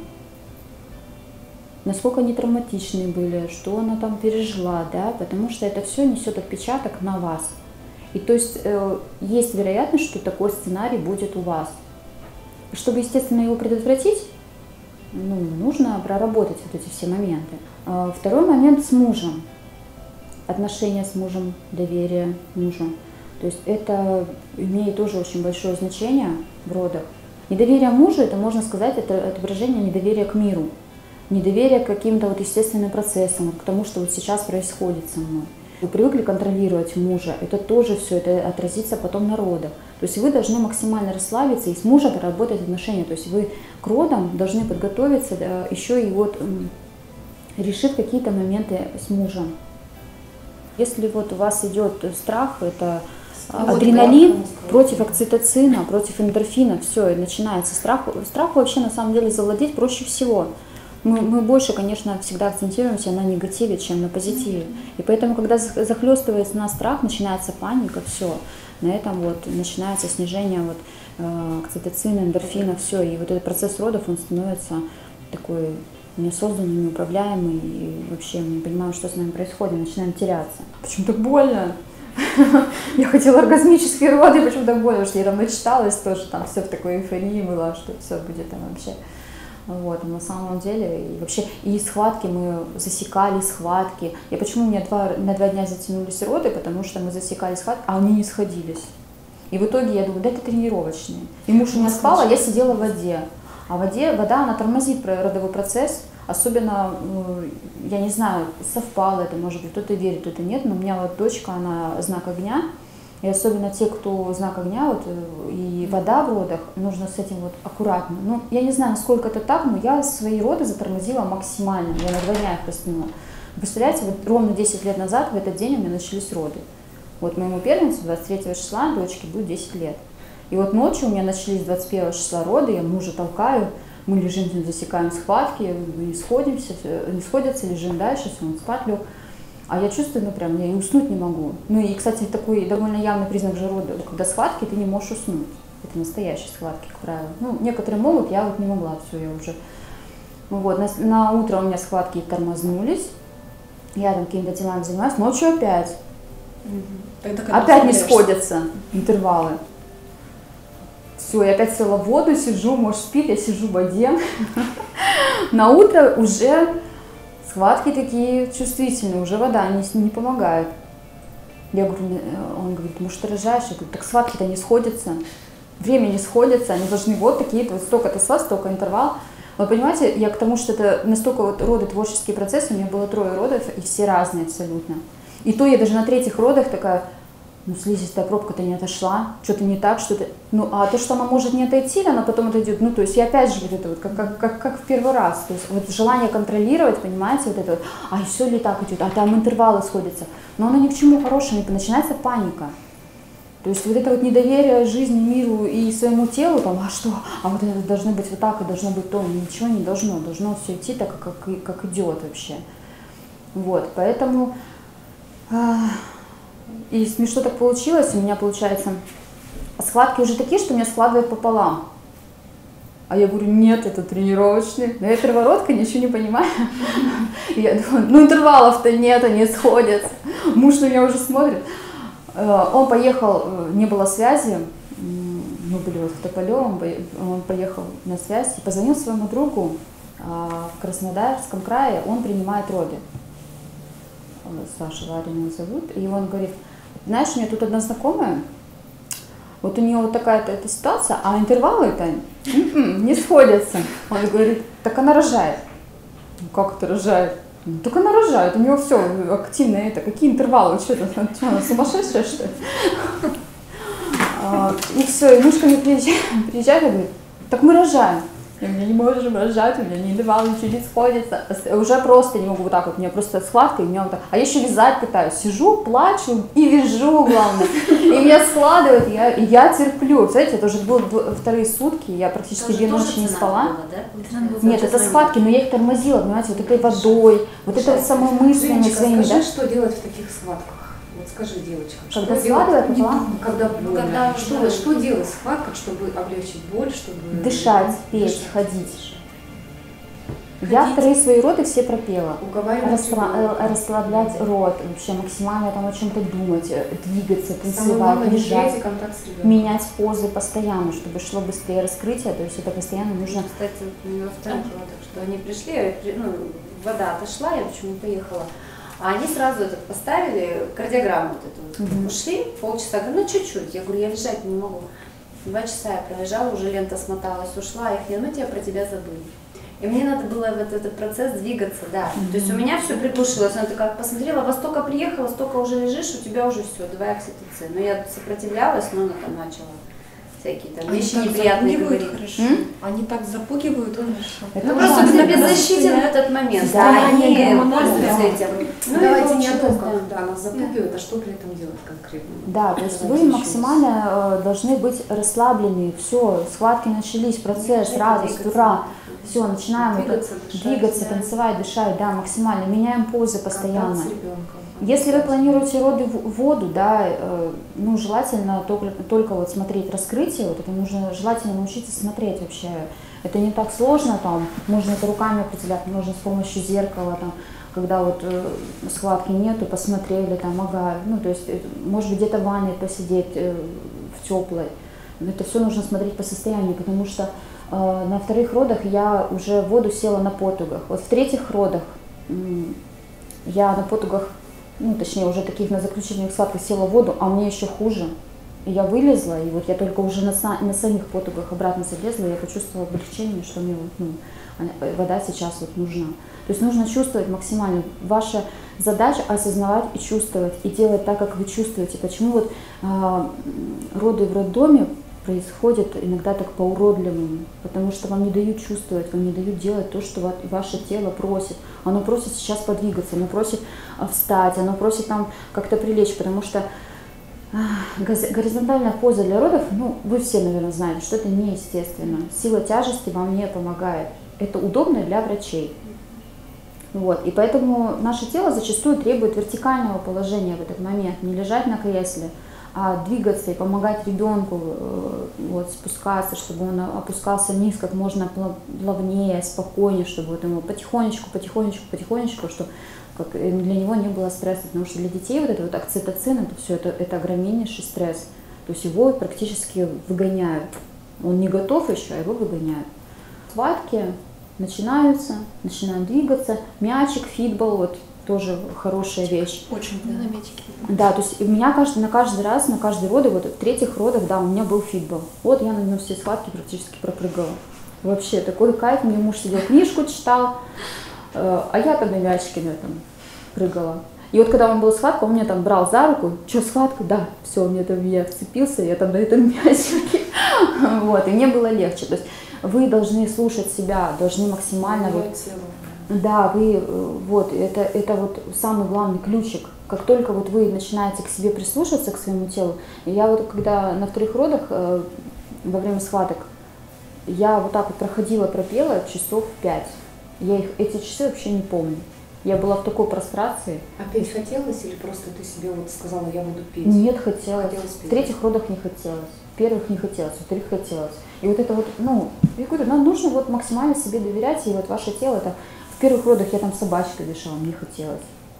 [SPEAKER 1] Насколько они травматичные были, что она там пережила, да? Потому что это все несет отпечаток на вас. И то есть э, есть вероятность, что такой сценарий будет у вас. Чтобы, естественно, его предотвратить, ну, нужно проработать вот эти все моменты. Второй момент с мужем. Отношения с мужем, доверие мужу. То есть это имеет тоже очень большое значение в родах. Недоверие мужа, это можно сказать, это отображение недоверия к миру. Недоверие к каким-то вот естественным процессам, к тому, что вот сейчас происходит со мной. Вы привыкли контролировать мужа, это тоже все, это отразится потом на родах. То есть вы должны максимально расслабиться и с мужем проработать отношения. То есть вы к родам должны подготовиться, да, еще и вот решив какие-то моменты с мужем. Если вот у вас идет страх, это адреналин против окситоцина, против эндорфина, все, и начинается страх. Страх вообще на самом деле завладеть проще всего. Мы, мы больше, конечно, всегда акцентируемся на негативе, чем на позитиве. И поэтому, когда захлестывается нас страх, начинается паника, все. На этом вот начинается снижение вот, э, окситоцина, эндорфина, все. И вот этот процесс родов, он становится такой неосознанный, неуправляемый. И вообще мы не понимаем, что с нами происходит, начинаем теряться. Почему так больно? Я хотела оргазмические роды, почему так больно? Потому что я там начиталась тоже, там все в такой эйфории было, что все будет там вообще. Вот, а на самом деле, и вообще, и схватки мы засекали, схватки. И почему у меня два, на два дня затянулись роды, потому что мы засекали схватки, а они не сходились. И в итоге я думаю, да это тренировочные. И муж у меня спал, а я сидела в воде. А в воде, вода, она тормозит родовой процесс, особенно, я не знаю, совпало это, может быть, кто-то верит, кто-то нет, но у меня вот дочка, она знак огня. И особенно те, кто знак огня, вот, и вода в родах, нужно с этим вот аккуратно. Ну, я не знаю, насколько это так, но я свои роды затормозила максимально, я на два дня их растянула. Представляете, вот ровно десять лет назад, в этот день у меня начались роды. Вот моему первенцу двадцать третьего числа, дочке будет десять лет. И вот ночью у меня начались двадцать первого числа роды, я мужа толкаю, мы лежим, засекаем схватки, не сходимся, не сходятся, лежим дальше, все, он спать лег. А я чувствую, ну прям, я и уснуть не могу. Ну и, кстати, такой довольно явный признак же рода, когда схватки, ты не можешь уснуть. Это настоящие схватки, как правило. Ну, некоторые могут, я вот не могла, все, я уже... Ну, вот, на, на утро у меня схватки тормознулись, я там какими-то делами занимаюсь, ночью опять. Угу. Опять не сходятся интервалы. Все, я опять села в воду, сижу, муж спит, я сижу в воде. На утро уже... Схватки такие чувствительные, уже вода не, не помогает. Я говорю, он говорит, может, ты рожаешь? Я говорю, так схватки-то не сходятся, время не сходится, они должны вот такие-то, вот столько-то схват, столько интервал. Вы понимаете, я к тому, что это настолько вот роды, творческий процесс, у меня было трое родов, и все разные абсолютно. И то я даже на третьих родах такая, ну слизистая пробка-то не отошла, что-то не так, что-то... Ну, а то, что она может не отойти, она потом отойдет, ну, то есть, и опять же, вот это вот, как, как, как, как в первый раз, то есть, вот желание контролировать, понимаете, вот это вот, а все ли так идет, а там интервалы сходятся, но оно ни к чему хорошему, начинается паника. То есть, вот это вот недоверие жизни, миру и своему телу, там, а что, а вот это должно быть вот так, и должно быть то, ничего не должно, должно все идти так, как, как, как идет вообще. Вот, поэтому... И смешно так получилось, у меня получается, схватки уже такие, что меня складывает пополам. А я говорю, нет, это тренировочный. Но я первородка, ничего не понимаю. И я думаю, ну интервалов-то нет, они сходят. Муж на меня уже смотрит. Он поехал, не было связи, мы были вот в Тополе, он поехал на связь и позвонил своему другу в Краснодарском крае, он принимает роды. Саша Ларина зовут, и он говорит, знаешь, у меня тут одна знакомая, вот у нее вот такая-то эта ситуация, а интервалы-то не сходятся. Он говорит, так она рожает. Ну как это рожает? Ну, так она рожает, у нее все активно это, какие интервалы, что это, что она сумасшедшая, что ли? И все, и муж ко мне приезжает, приезжает и говорит, так мы рожаем. Я говорю, не можем рожать, у меня не интервал, ничего не сходится. Уже просто не могу вот так вот, у меня просто схватка, и у меня вот так. А я еще вязать пытаюсь, сижу, плачу и вяжу, главное. И меня складывают, и я, и я терплю. Представляете, это уже было вторые сутки, я практически две ночи не спала. Было, да? Нет, это схватки, но я их тормозила, понимаете, вот этой водой, вот это самой мыслями своими.
[SPEAKER 8] Скажи, да? Что делать в таких схватках? Вот скажи девочкам,
[SPEAKER 1] когда
[SPEAKER 8] что делать,
[SPEAKER 1] не
[SPEAKER 8] когда больно, когда, что, да. что делать в схватках, чтобы облегчить боль, чтобы...
[SPEAKER 1] Дышать, петь, дышать, ходить. Я ходить. Вторые свои роды все пропела. Расслаб... Расслаблять рот, вообще максимально там о чем-то думать, двигаться, танцевать, лежать, менять позы постоянно, чтобы шло быстрее раскрытие, то есть это постоянно нужно...
[SPEAKER 3] Кстати, у меня вторых родах, что они пришли, ну, вода отошла, я почему не поехала. А они сразу этот поставили, кардиограмму вот эту, вот, mm-hmm. ушли, полчаса, говорю, ну чуть-чуть, я говорю, я лежать не могу. Два часа я пролежала, уже лента смоталась, ушла, их нет, ну тебя про тебя забыли. И мне надо было в этот, этот процесс двигаться, да. Mm-hmm. То есть у меня все приглушилось. Она такая посмотрела, во столько приехала, столько уже лежишь, у тебя уже все, давай окситоцин. Но я сопротивлялась, но она там начала всякие там
[SPEAKER 4] Они
[SPEAKER 3] вещи
[SPEAKER 4] так
[SPEAKER 3] неприятные
[SPEAKER 4] запугивают
[SPEAKER 3] говорить.
[SPEAKER 4] хорошо.
[SPEAKER 3] М?
[SPEAKER 4] Они так запугивают хорошо.
[SPEAKER 3] Ну просто ты беззащитен в этот момент.
[SPEAKER 1] Да,
[SPEAKER 3] Да, они пользуются
[SPEAKER 8] Да.
[SPEAKER 3] этим. Ну,
[SPEAKER 8] Давайте
[SPEAKER 3] и
[SPEAKER 8] не о том,
[SPEAKER 3] получилось,
[SPEAKER 8] как
[SPEAKER 3] да.
[SPEAKER 8] да, нас запугивают, а что при этом делать конкретно.
[SPEAKER 1] Да, то есть
[SPEAKER 8] Когда
[SPEAKER 1] вы
[SPEAKER 8] случилось.
[SPEAKER 1] максимально э, должны быть расслаблены, все, схватки начались, процесс,
[SPEAKER 3] Двигаться,
[SPEAKER 1] радость,
[SPEAKER 3] двигаться.
[SPEAKER 1] ура, все, начинаем это,
[SPEAKER 8] Двигаться, дышать,
[SPEAKER 1] двигаться,
[SPEAKER 8] да.
[SPEAKER 1] танцевать, дышать, да, максимально, меняем позы постоянно.
[SPEAKER 8] Контакт с ребенком.
[SPEAKER 1] Если вы планируете роды в воду, да, э, ну, желательно только, только вот смотреть раскрытие, вот это нужно желательно научиться смотреть вообще. Это не так сложно, там, можно это руками определять, можно с помощью зеркала, там, когда вот э, схватки нету, посмотрели, там, ага, ну, то есть, э, может быть, где-то в ванной посидеть э, в теплой. Но это все нужно смотреть по состоянию, потому что э, на вторых родах я уже в воду села на потугах. Вот в третьих родах м, я на потугах, ну, точнее, уже таких на заключительных схватках села в воду, а мне еще хуже. И я вылезла, и вот я только уже на, на самих потугах обратно залезла, и я почувствовала облегчение, что мне вот, ну, вода сейчас вот нужна. То есть нужно чувствовать максимально. Ваша задача осознавать и чувствовать, и делать так, как вы чувствуете. Почему вот э, роды в роддоме происходят иногда так по-уродливому? Потому что вам не дают чувствовать, вам не дают делать то, что ваше тело просит. Оно просит сейчас подвигаться, оно просит встать, оно просит там как-то прилечь, потому что горизонтальная поза для родов, ну, вы все, наверное, знаете, что это неестественно. Сила тяжести вам не помогает. Это удобно для врачей. Вот. И поэтому наше тело зачастую требует вертикального положения в этот момент. Не лежать на кресле, а двигаться и помогать ребенку вот, спускаться, чтобы он опускался вниз как можно плавнее, спокойнее, чтобы вот ему потихонечку, потихонечку, потихонечку, чтобы как для него не было стресса, потому что для детей вот это вот окситоцин, это все, это, это огромнейший стресс, то есть его практически выгоняют, он не готов еще, а его выгоняют. Схватки начинаются, начинаем двигаться, мячик, фитбол, вот тоже хорошая вещь.
[SPEAKER 4] Очень
[SPEAKER 5] Да, на
[SPEAKER 4] плохо.
[SPEAKER 5] мячике.
[SPEAKER 1] Да, то есть у меня каждый, на каждый раз, на каждый роды, вот в третьих родах, да, у меня был фитбол. Вот я на нем все схватки практически пропрыгала. Вообще такой кайф, мне муж сидел, книжку читал, а я там на мячике на этом прыгала. И вот когда он был схватка, он меня там брал за руку, что схватка, да, все, он мне там в меня вцепился, я там на этом мячике, вот, и мне было легче. То есть вы должны слушать себя, должны максимально вот, да, вы, вот, это, это вот самый главный ключик. Как только вот вы начинаете к себе прислушиваться, к своему телу, и я вот когда на вторых родах э, во время схваток, я вот так вот проходила, пропела часов пять. Я их, эти часы вообще не помню. Я была в такой прострации.
[SPEAKER 8] А петь хотелось или просто ты себе вот сказала, я буду петь?
[SPEAKER 1] Нет, хотелось.
[SPEAKER 8] Хотелось петь.
[SPEAKER 1] В третьих родах не хотелось. В первых не хотелось, в вторых хотелось. И вот это вот, ну, я говорю, нам нужно вот максимально себе доверять, и вот ваше тело, это в первых родах я там собачкой дышала, мне хотелось.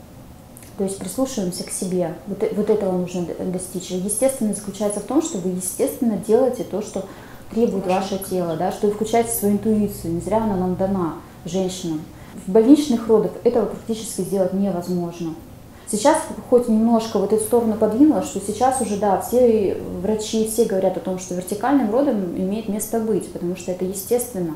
[SPEAKER 1] То есть прислушиваемся к себе. Вот, вот этого нужно достичь. И естественность заключается в том, что вы естественно делаете то, что требует ваше тело, да, что вы включаете свою интуицию. Не зря она нам дана, женщинам. В больничных родах этого практически сделать невозможно. Сейчас хоть немножко в эту сторону подвинуло, что сейчас уже, да, все врачи, все говорят о том, что вертикальным родом имеет место быть, потому что это естественно.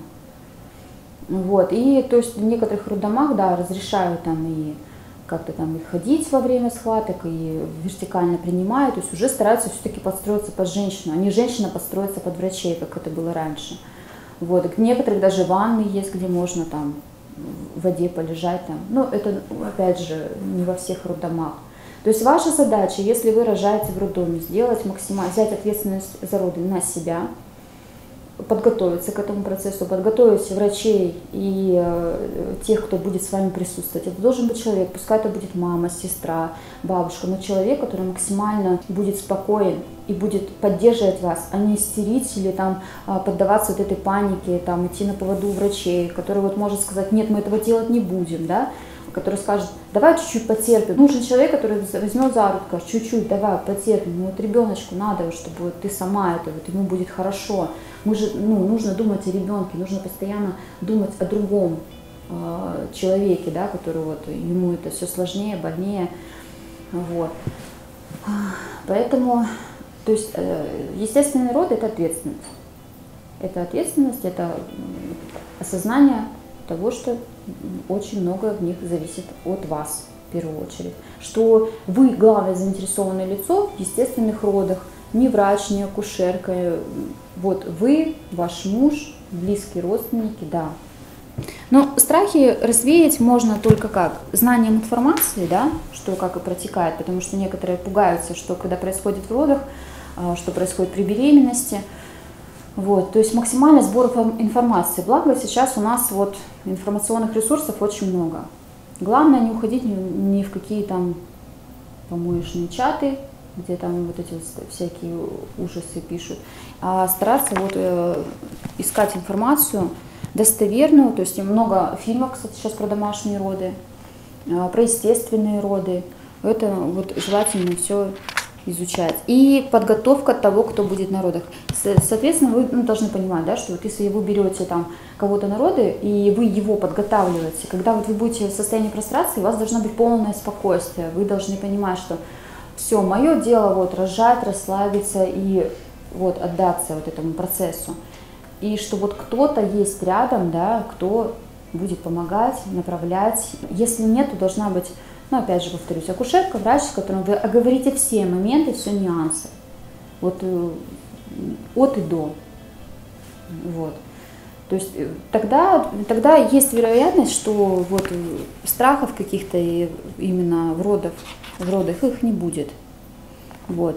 [SPEAKER 1] Вот. И то есть в некоторых роддомах, да, разрешают там и как-то там и ходить во время схваток, и вертикально принимают, то есть уже стараются все-таки подстроиться под женщину, а не женщина подстроиться под врачей, как это было раньше. Вот. И в некоторых даже ванны есть, где можно там в воде полежать там. Но это, опять же, не во всех роддомах. То есть ваша задача, если вы рожаете в роддоме, сделать максимально, взять ответственность за роды на себя, подготовиться к этому процессу, подготовить врачей и э, тех, кто будет с вами присутствовать. Это должен быть человек, пускай это будет мама, сестра, бабушка, но человек, который максимально будет спокоен и будет поддерживать вас, а не истерить или там поддаваться вот этой панике, там идти на поводу у врачей, который вот может сказать, нет, мы этого делать не будем, да, который скажет, давай чуть-чуть потерпим. Нужен человек, который возьмет за руку, скажет, чуть-чуть, давай потерпим, ну вот ребеночку надо, чтобы вот ты сама это, вот ему будет хорошо. Мы же, ну, нужно думать о ребенке, нужно постоянно думать о другом э, человеке, да, который вот ему это все сложнее, больнее, вот. Поэтому, то есть, э, естественный род – это ответственность. Это ответственность, это осознание того, что очень много в них зависит от вас в первую очередь. Что вы главное заинтересованное лицо в естественных родах, не врач, не акушерка. Вот вы, ваш муж, близкие родственники, да. Но страхи развеять можно только как? Знанием информации, да, что как и протекает, потому что некоторые пугаются, что когда происходит в родах, что происходит при беременности. Вот, то есть максимальный сбор информации. Благо сейчас у нас вот информационных ресурсов очень много. Главное не уходить ни, ни в какие там помоечные чаты, где там вот эти вот всякие ужасы пишут, а стараться вот э, искать информацию достоверную, то есть много фильмов, кстати, сейчас про домашние роды, э, про естественные роды, это вот желательно все изучать. И подготовка того, кто будет на родах. Соответственно, вы ну, должны понимать, да, что вот если вы берете там кого-то на роды, и вы его подготавливаете, когда вот вы будете в состоянии прострации, у вас должно быть полное спокойствие. Вы должны понимать, что все, мое дело вот рожать, расслабиться и вот отдаться вот этому процессу. И что вот кто-то есть рядом, да, кто будет помогать, направлять. Если нет, то должна быть, ну опять же повторюсь, акушерка, врач, с которым вы оговорите все моменты, все нюансы. Вот от и до. Вот. То есть тогда, тогда есть вероятность, что вот страхов каких-то именно в родах, в родах их не будет. Вот.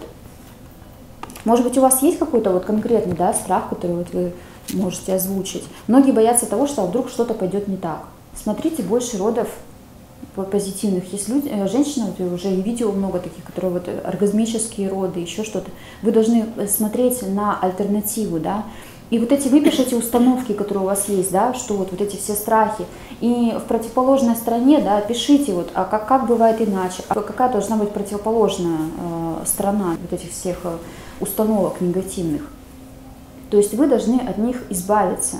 [SPEAKER 1] Может быть, у вас есть какой-то вот конкретный, да, страх, который вот вы можете озвучить. Многие боятся того, что вдруг что-то пойдет не так. Смотрите больше родов позитивных. Есть люди, женщины, вот уже и видео много таких, которые вот оргазмические роды, еще что-то. Вы должны смотреть на альтернативу, да. И вот эти вы пишете установки, которые у вас есть, да, что вот, вот эти все страхи. И в противоположной стороне, да, пишите, вот, а как, как бывает иначе, а какая должна быть противоположная э, сторона вот этих всех э, установок негативных. То есть вы должны от них избавиться.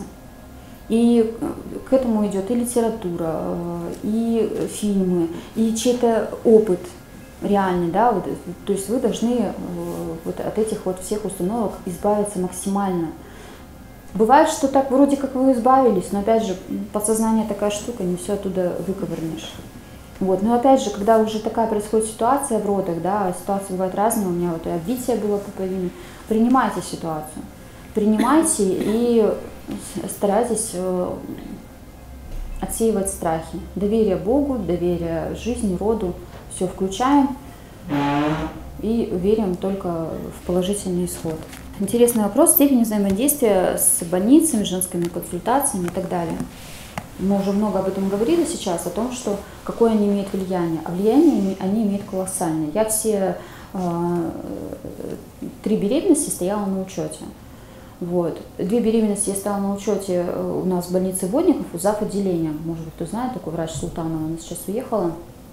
[SPEAKER 1] И к этому идет и литература, и фильмы, и чей-то опыт реальный, да, вот, то есть вы должны вот от этих вот всех установок избавиться максимально. Бывает, что так вроде как вы избавились, но опять же подсознание такая штука, не все оттуда выковырнешь. Вот. Но опять же, когда уже такая происходит ситуация в родах, да, ситуации бывают разные, у меня вот и обвитие было пуповины, принимайте ситуацию, принимайте и старайтесь отсеивать страхи. Доверие Богу, доверие жизни, роду, все включаем и верим только в положительный исход. Интересный вопрос: степень взаимодействия с больницами, женскими консультациями и так далее. Мы уже много об этом говорили сейчас, о том, что какое они имеют влияние. А влияние они имеют колоссальное. Я все э, три беременности стояла на учете. Вот. Две беременности я стояла на учете у нас в больнице Водников, у зав. Отделения. Может быть, кто знает, такой врач Султанова, она сейчас уехала.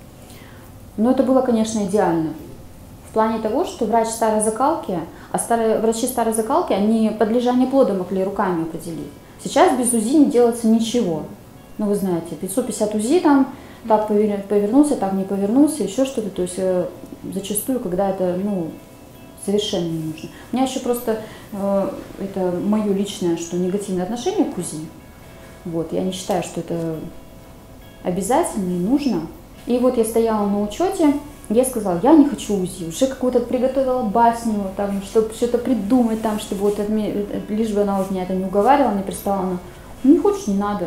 [SPEAKER 1] Но это было, конечно, идеально. В плане того, что врач старой закалки, а старые, врачи старой закалки, они подлежание плода могли руками определить. Сейчас без УЗИ не делается ничего. Ну, вы знаете, пятьсот пятьдесят УЗИ там, так повернулся, так не повернулся, еще что-то. То есть зачастую, когда это, ну, совершенно не нужно. У меня еще просто, э, это мое личное, что негативное отношение к УЗИ. Вот, я не считаю, что это обязательно и нужно. И вот я стояла на учете, я сказала, я не хочу УЗИ, уже какую-то приготовила басню, там, чтобы что-то придумать, там, чтобы вот, лишь бы она вот меня это не уговаривала, не пристала, она, ну не хочешь, не надо.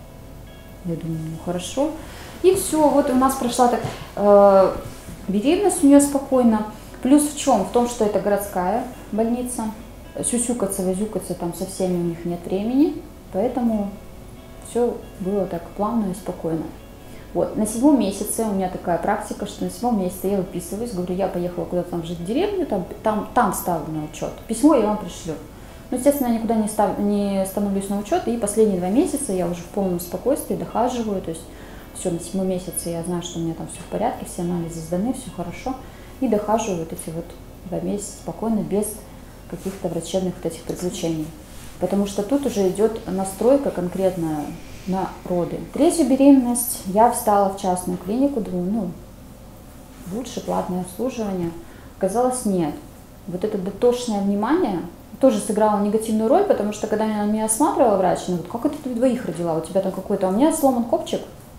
[SPEAKER 1] Я думаю, ну хорошо. И все, вот у нас прошла так, э, беременность у нее спокойно. Плюс в чем? В том, что это городская больница. Сюсюкаться, возюкаться там со всеми у них нет времени, поэтому все было так плавно и спокойно. Вот. На седьмом месяце у меня такая практика, что на седьмом месяце я выписываюсь, говорю, я поехала куда-то там жить в деревню, там, там, там ставлю на учет. Письмо я вам пришлю. Ну, естественно, я никуда не, став, не становлюсь на учет, и последние два месяца я уже в полном спокойствии дохаживаю, то есть все, на седьмом месяце я знаю, что у меня там все в порядке, все анализы сданы, все хорошо, и дохаживаю вот эти вот два месяца спокойно, без каких-то врачебных вот этих приключений. Потому что тут уже идет настройка конкретная на роды. Третью беременность я встала в частную клинику, думаю, ну, лучше платное обслуживание. Оказалось, нет. вот это дотошное внимание тоже сыграло негативную роль, потому что когда меня, меня осматривала врач, она говорит, как это ты двоих родила, у тебя там какой-то, а у меня сломан копчик,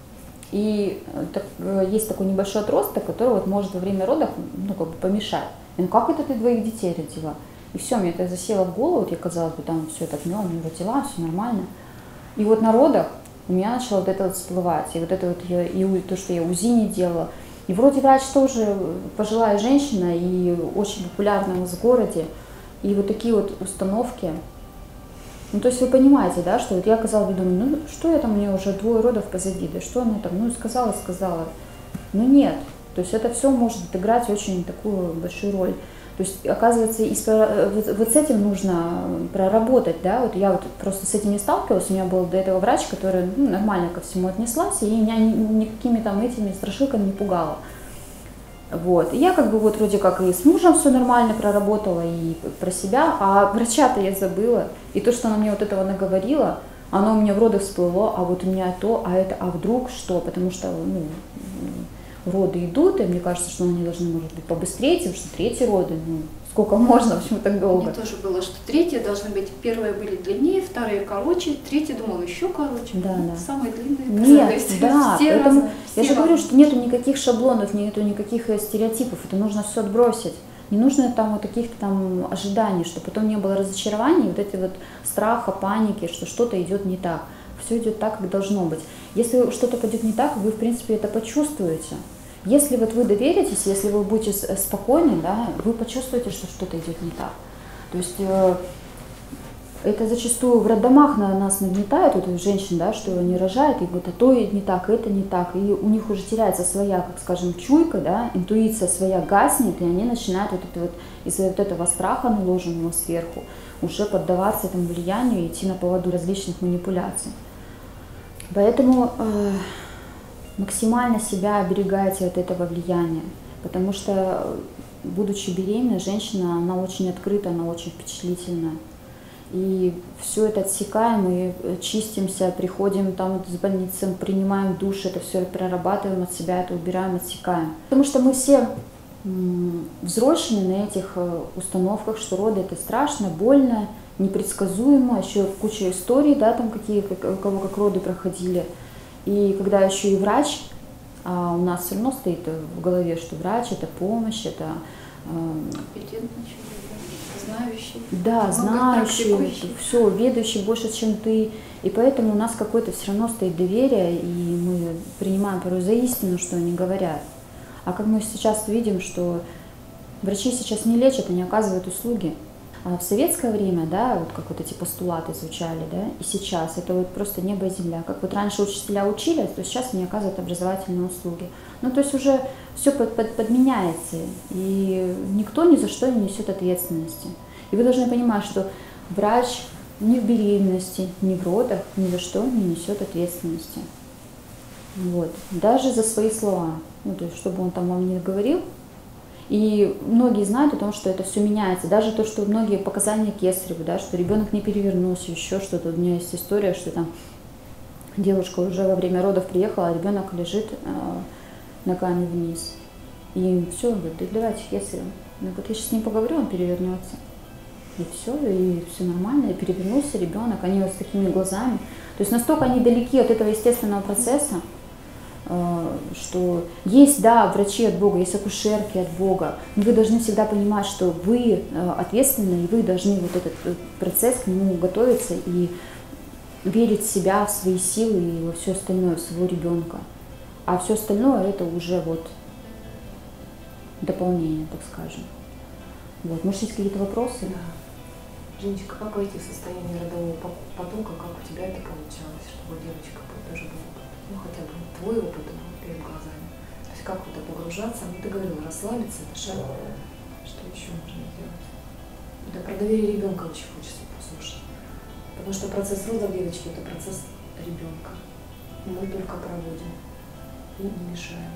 [SPEAKER 1] и так, есть такой небольшой отросток, который вот может во время родов, ну, как бы помешать. Я говорю, как это ты двоих детей родила? И все, мне это засело в голову, вот я, казалось бы, там все так мило, не родила, все нормально. И вот на родах у меня начало вот это вот всплывать, и вот это вот я, и то, что я УЗИ не делала. И вроде врач тоже пожилая женщина и очень популярная у нас в городе. И вот такие вот установки. Ну, то есть вы понимаете, да, что вот я, казалось бы, думаю, ну, что я там, у нее уже двое родов позади, да что она там, ну, сказала, сказала. Но нет, то есть это все может играть очень такую большую роль. То есть, оказывается, и с, вот с этим нужно проработать, да, вот я вот просто с этим не сталкивалась, у меня был до этого врач, который, ну, нормально ко всему отнеслась, и меня никакими там этими страшилками не пугала. Вот, и я как бы вот вроде как и с мужем все нормально проработала, и про себя, а врача-то я забыла, и то, что она мне вот этого наговорила, оно у меня в родах всплыло, а вот у меня то, а это, а вдруг что, потому что, ну, роды идут, и мне кажется, что они должны, может быть, побыстрее, потому что третьи роды, ну, сколько можно, почему так долго?
[SPEAKER 2] Мне тоже было, что третьи должны быть, первые были длиннее, вторые короче, третьи думала еще короче,
[SPEAKER 1] да, да.
[SPEAKER 2] самые длинные.
[SPEAKER 1] Нет, да,
[SPEAKER 2] все
[SPEAKER 1] поэтому
[SPEAKER 2] разные,
[SPEAKER 1] я
[SPEAKER 2] все
[SPEAKER 1] же говорю,
[SPEAKER 2] разные.
[SPEAKER 1] что нету никаких шаблонов, нету никаких стереотипов, это нужно все отбросить. Не нужно там вот каких-то там ожиданий, что потом не было разочарований, вот эти вот страха, паники, что что-то идет не так. Все идет так, как должно быть. Если что-то пойдет не так, вы, в принципе, это почувствуете. Если вот вы доверитесь, если вы будете спокойны, да, вы почувствуете, что что-то идет не так. То есть э, это зачастую в роддомах на нас нагнетают, вот у женщин, да, что они рожают, и вот а то не так, это не так, и у них уже теряется своя, как скажем, чуйка, да, интуиция своя гаснет, и они начинают вот это вот, из-за вот этого страха, наложенного сверху, уже поддаваться этому влиянию и идти на поводу различных манипуляций. Поэтому э, максимально себя оберегайте от этого влияния, потому что, будучи беременной, женщина, она очень открыта, она очень впечатлительная. И все это отсекаем, мы чистимся, приходим там с больницы, принимаем душ, это все прорабатываем от себя, это убираем, отсекаем. Потому что мы все взрослены на этих установках, что роды это страшно, больно, непредсказуемо, еще куча историй, да, там какие, у кого как роды проходили. И когда еще и врач, а у нас все равно стоит в голове, что врач это помощь, это
[SPEAKER 2] компетентный человек, знающий.
[SPEAKER 1] Да, знающий, все, ведающий больше, чем ты. И поэтому у нас какое-то все равно стоит доверие, и мы принимаем порой за истину, что они говорят. А как мы сейчас видим, что врачи сейчас не лечат, они оказывают услуги. А в советское время, да, вот как вот эти постулаты звучали, да, и сейчас это вот просто небо и земля. Как вот раньше учителя учили, то сейчас они оказывают образовательные услуги. Ну, то есть уже все под, под, подменяется, и никто ни за что не несет ответственности. И вы должны понимать, что врач ни в беременности, ни в родах ни за что не несет ответственности. Вот. Даже за свои слова. Ну, то есть, чтобы он там вам не говорил. И многие знают о том, что это все меняется. Даже то, что многие показания Кесареву, да, что ребенок не перевернулся, еще что-то. У меня есть история, что там девушка уже во время родов приехала, а ребенок лежит э, ногами вниз. И все, говорит, да давайте Кесареву. Ну, вот я сейчас с ним поговорю, он перевернется. И все, и все нормально, и перевернулся ребенок, они вот с такими глазами. То есть настолько они далеки от этого естественного процесса, что есть, да, врачи от Бога, есть акушерки от Бога, но вы должны всегда понимать, что вы ответственны, и вы должны вот этот процесс к нему готовиться и верить в себя, в свои силы и во все остальное, в своего ребенка. А все остальное это уже вот дополнение, так скажем. Вот. Может, есть какие-то вопросы?
[SPEAKER 8] Да. Женечка, как войти в состояние родового потока, как у тебя это получалось, чтобы девочка тоже была? Ну, хотя бы твой опыт был перед глазами. То есть как вот погружаться, ну ты говорила, расслабиться, это шаг. Что еще можно сделать? Да, про доверие ребенка очень хочется послушать. Потому что процесс родов девочки это процесс ребенка. Мы только проводим и не мешаем.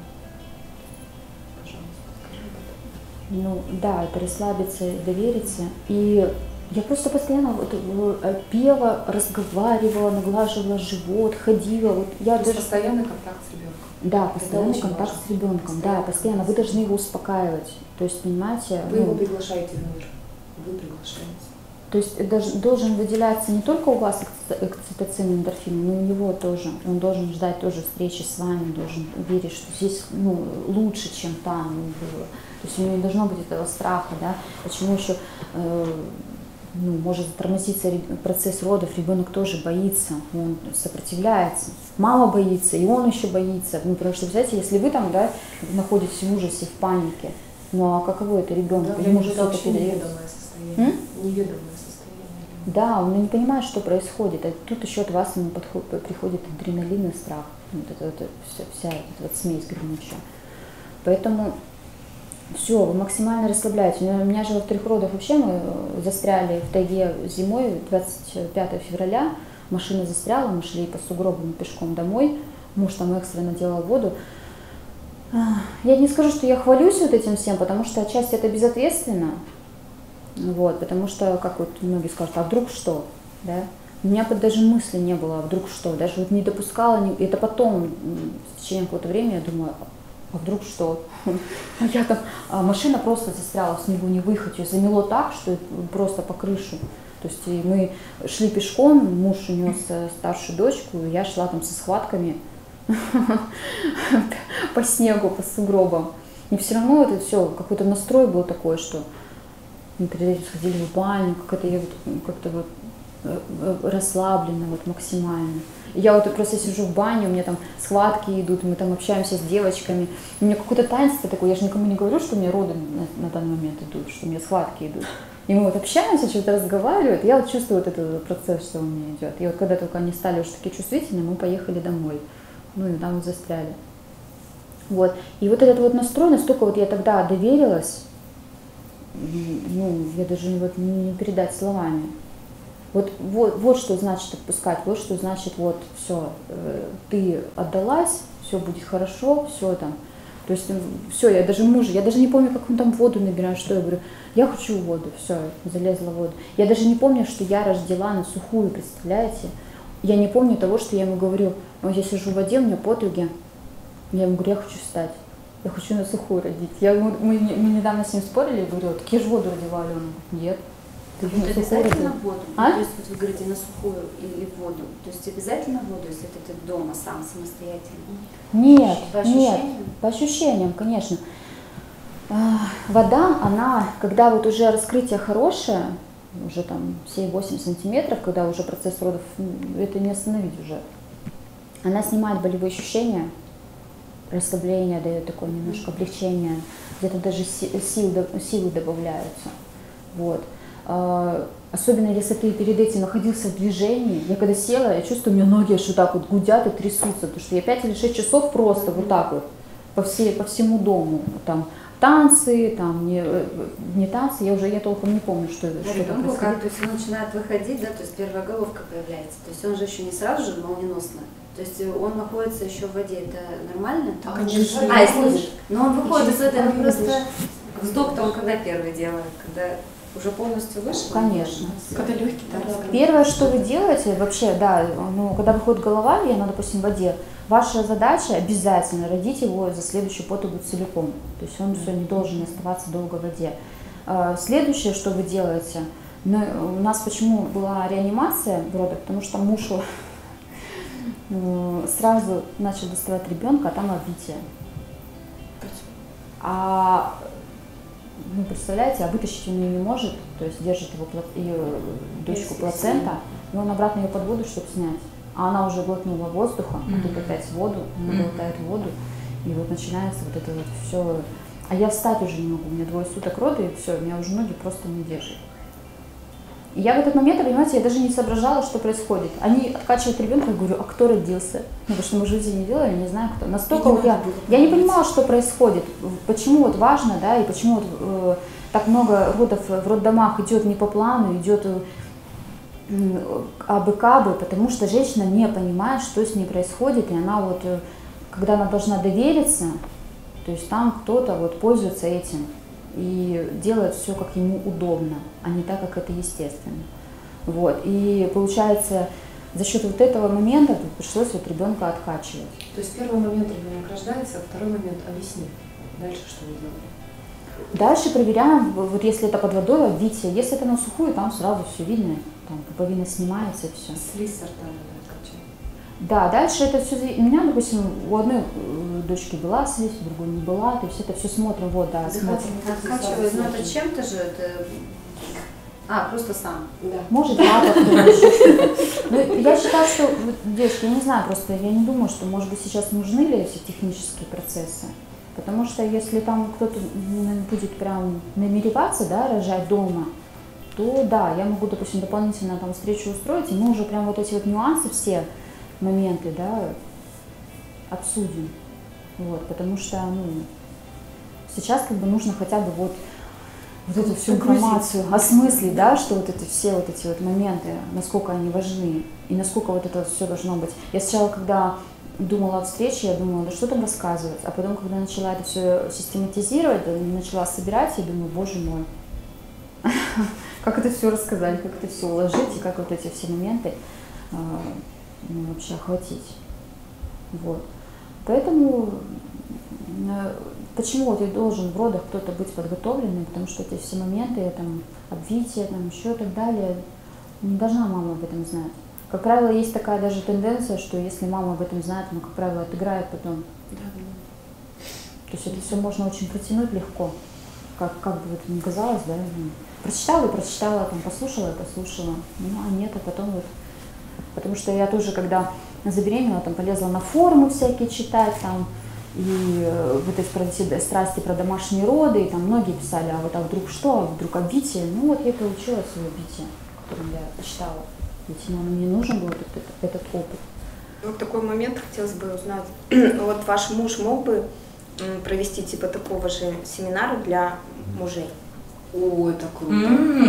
[SPEAKER 8] Пожалуйста, скажи об этом.
[SPEAKER 1] Ну да, это расслабиться, довериться. И Я просто постоянно вот, пела, разговаривала, наглаживала живот, ходила. Вот я
[SPEAKER 8] То
[SPEAKER 1] даже...
[SPEAKER 8] есть постоянный контакт с ребенком.
[SPEAKER 1] Да, постоянный
[SPEAKER 8] очень
[SPEAKER 1] контакт
[SPEAKER 8] важно.
[SPEAKER 1] с ребенком. Да, постоянно. Вы должны его успокаивать. То есть, понимаете,
[SPEAKER 8] Вы
[SPEAKER 1] ну,
[SPEAKER 8] его приглашаете в мир. Вы приглашаете.
[SPEAKER 1] то есть дож- должен выделяться не только у вас экци- экцитоцин, эндорфин, но и у него тоже. Он должен ждать тоже встречи с вами, должен верить, что здесь ну, лучше, чем там было. То есть у него не должно быть этого страха, да. Почему еще э, ну, может затормозиться ре- процесс родов, ребенок тоже боится, он сопротивляется. Мама боится, и он еще боится. Ну, потому что, представляете, если вы там, да, находитесь в ужасе, в панике, ну а каково это ребенок?
[SPEAKER 8] Да,
[SPEAKER 1] Ему
[SPEAKER 8] это
[SPEAKER 1] же все это
[SPEAKER 8] вообще
[SPEAKER 1] передается.
[SPEAKER 8] неведомое состояние. Неведомое состояние.
[SPEAKER 1] Да, он не понимает, что происходит. А тут еще от вас ему подход, приходит адреналин и страх. Вот это, это, вся, вся эта вот смесь гремучая. Поэтому все, вы максимально расслабляетесь. У меня же во вторых родах вообще мы застряли в тайге зимой, двадцать пятого февраля. Машина застряла, мы шли по сугробам пешком домой. Муж там экстренно делал воду. Я не скажу, что я хвалюсь вот этим всем, потому что отчасти это безответственно. Вот, потому что, как вот многие скажут, а вдруг что, да? У меня даже мысли не было, а вдруг что, даже вот не допускала, не... это потом, в течение какого-то времени, я думаю, а вдруг что? А я там, а машина просто застряла в снегу, не выехать, ее замело так, что просто по крышу. То есть и мы шли пешком, муж унес старшую дочку, и я шла там со схватками по снегу, по сугробам. И все равно это все, какой-то настрой был такой, что мы перед этим сходили в баню, как-то я вот, как-то вот расслаблена вот максимально. И я вот просто сижу в бане, у меня там схватки идут, мы там общаемся с девочками. У меня какое-то таинство такое, я же никому не говорю, что у меня роды на, на данный момент идут, что у меня схватки идут. И мы вот общаемся, что-то разговаривают, я вот чувствую вот этот процесс, что у меня идет. И вот когда только они стали уже такие чувствительные, мы поехали домой. Ну и там вот застряли. Вот. И вот этот вот настрой, настолько вот я тогда доверилась, ну, я даже вот не передать словами. Вот, вот, вот что значит отпускать, вот что значит вот все, э, ты отдалась, все будет хорошо, все там. То есть все, я даже мужа, я даже не помню, как он там воду набирает, что я говорю, я хочу воду, все, залезла в воду. Я даже не помню, что я родила на сухую, представляете? Я не помню того, что я ему говорю, вот я сижу в воде, у меня потуги, я ему говорю, я хочу встать, я хочу на сухую родить. Я, мы, мы, мы недавно с ним спорили, я говорю, так я же воду родила, Алена. Нет. Ты
[SPEAKER 3] Вот
[SPEAKER 1] на
[SPEAKER 3] обязательно
[SPEAKER 1] родила.
[SPEAKER 3] воду?
[SPEAKER 1] А?
[SPEAKER 3] То есть вот вы говорите на сухую или в воду. То есть обязательно воду, если это ты дома сам самостоятельно?
[SPEAKER 1] Нет,
[SPEAKER 3] По
[SPEAKER 1] нет,
[SPEAKER 3] ощущениям?
[SPEAKER 1] по ощущениям, конечно. А, Вода, она, когда вот уже раскрытие хорошее, уже там семь-восемь сантиметров, когда уже процесс родов, это не остановить уже. Она снимает болевые ощущения, расслабление дает такое немножко облегчение, где-то даже сил, силы добавляются. Вот. Особенно если ты перед этим находился в движении, я когда села, я чувствую, у меня ноги аж вот так вот гудят и трясутся, потому что я пять или шесть часов просто вот так вот по, всей, по всему дому, там танцы, там не, не танцы, я уже я толком не помню, что,
[SPEAKER 3] Да,
[SPEAKER 1] что там
[SPEAKER 3] ребенку
[SPEAKER 1] происходит.
[SPEAKER 3] как, то есть он начинает выходить, да, то есть первая головка появляется, то есть он же еще не сразу же молниеносно, то есть он находится еще в воде, это нормально?
[SPEAKER 8] А,
[SPEAKER 3] конечно.
[SPEAKER 8] конечно.
[SPEAKER 3] А, если слышишь, но он выходит из воды, он
[SPEAKER 8] Через
[SPEAKER 3] просто вздох-то он когда первый делает, когда уже полностью вышел?
[SPEAKER 1] Конечно.
[SPEAKER 4] Когда легкий, да,
[SPEAKER 1] Первое, что вы делаете, вообще, да, ну, когда выходит голова, я, ну, допустим, в воде, ваша задача обязательно родить его за следующую потугу целиком. То есть он все не должен оставаться долго в воде. Следующее, что вы делаете, ну, у нас почему была реанимация в родах, потому что муж сразу начал доставать ребенка, а там отбитие. А ну, представляете, а вытащить он ее не может, то есть держит его, ее дочку плацента, и он обратно ее под воду, чтобы снять. А она уже глотнула воздуха, а тут опять воду, она глотает воду, и вот начинается вот это вот все. А я встать уже не могу, у меня двое суток роды, и все, у меня уже ноги просто не держат. И я в этот момент, понимаете, я даже не соображала, что происходит. Они откачивают ребенка, я говорю, а кто родился? Ну, потому что мы в жизни не делали, не знаю кто. Настолько вот я, я не понимала, что происходит, почему вот важно, да, и почему вот, э, так много родов в роддомах идет не по плану, идет э, абы-кабы, потому что женщина не понимает, что с ней происходит, и она вот, э, когда она должна довериться, то есть там кто-то вот пользуется этим. и делает все, как ему удобно, а не так, как это естественно. Вот. И получается, за счет вот этого момента пришлось вот ребенка откачивать.
[SPEAKER 8] То есть первый момент ребенок рождается, а второй момент объясни. Дальше что вы делали?
[SPEAKER 1] Дальше проверяем, вот если это под водой, обвитие. Если это на сухую, там сразу все видно, там пуповина снимается и все.
[SPEAKER 8] Слизь с рта откачивать.
[SPEAKER 1] Да, дальше это все, у меня, допустим, у одной дочки была слизь, у другой не была, то есть это все смотрим, вот, да, смотрим.
[SPEAKER 3] Откачивают, но это чем-то же, это... А, просто сам.
[SPEAKER 8] Да.
[SPEAKER 1] Может, папа, кто-то еще что-то. Ну, я считаю, что, вот, девушки, я не знаю, просто я не думаю, что, может быть, сейчас нужны ли эти технические процессы. Потому что если там кто-то будет прям намереваться, да, рожать дома, то да, я могу, допустим, дополнительно там встречу устроить, и мы уже прям вот эти вот нюансы, все моменты, да, обсудим. Вот, потому что, ну, сейчас как бы нужно хотя бы вот вот эту всю информацию о смысле, да, что вот эти все вот эти вот моменты, насколько они важны и насколько вот это все должно быть. Я сначала, когда думала о встрече, я думала, да что там рассказывать, а потом, когда начала это все систематизировать, начала собирать, я думаю, боже мой, как это все рассказать, как это все уложить и как вот эти все моменты ну, вообще охватить. Вот. Поэтому почему вот и должен в родах кто-то быть подготовленным, потому что эти все моменты, там, обвитие, там, еще и так далее, не должна мама об этом знать. Как правило, есть такая даже тенденция, что если мама об этом знает, она, как правило, отыграет потом. Да, да. То есть это все можно очень протянуть легко, как, как бы это ни казалось, да. Прочитала и прочитала, там, послушала и послушала. Ну, а нет, а потом вот. Потому что я тоже, когда забеременела, там, полезла на форумы всякие читать, там, и вот эти про эти страсти про домашние роды, и там многие писали, а вот а вдруг что, а вдруг обвитие. Ну вот я получила свое обвитие, которое я читала. Ведь ну, мне нужен был этот, этот, этот опыт.
[SPEAKER 6] Вот такой момент хотелось бы узнать. Вот ваш муж мог бы провести типа такого же семинара для мужей?
[SPEAKER 8] О, это круто.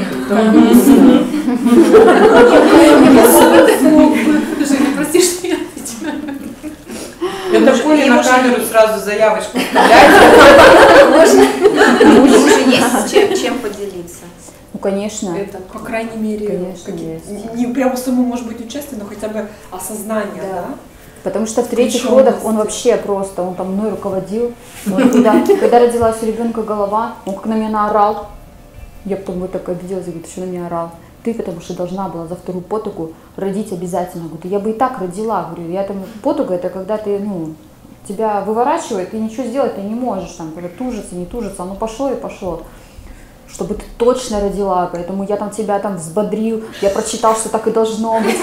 [SPEAKER 7] Прости, что я отвечаю.
[SPEAKER 10] Это Коля на камеру сразу заявочку вставляйте.
[SPEAKER 6] Можно. Уже есть чем поделиться.
[SPEAKER 1] Ну, конечно.
[SPEAKER 4] Это, по крайней мере,
[SPEAKER 1] конечно,
[SPEAKER 4] не, не прямо само может быть участие, но хотя бы осознание, да?
[SPEAKER 1] да? Потому что в третьих родах он вообще просто, он там мной руководил. Вот, когда, когда родилась у ребенка голова, он как на меня наорал. Я потом вот так обиделась, говорит, что на меня орал. Ты, потому что должна была за вторую потугу родить обязательно. Говорю, я бы и так родила. Говорю, я там, потуга это когда ты, ну, тебя выворачивает, ты ничего сделать ты не можешь, там, когда тужится, не тужится, оно пошло и пошло. Чтобы ты точно родила, поэтому я там тебя там взбодрил, я прочитал, что так и должно быть.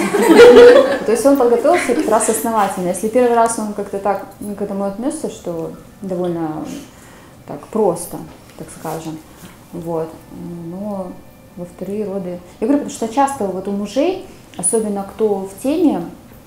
[SPEAKER 1] То есть он подготовился как раз основательно. Если первый раз он как-то так к этому отнесся, что довольно так просто, так скажем, вот, но во вторые роды. Я говорю, потому что часто вот у мужей, особенно кто в теме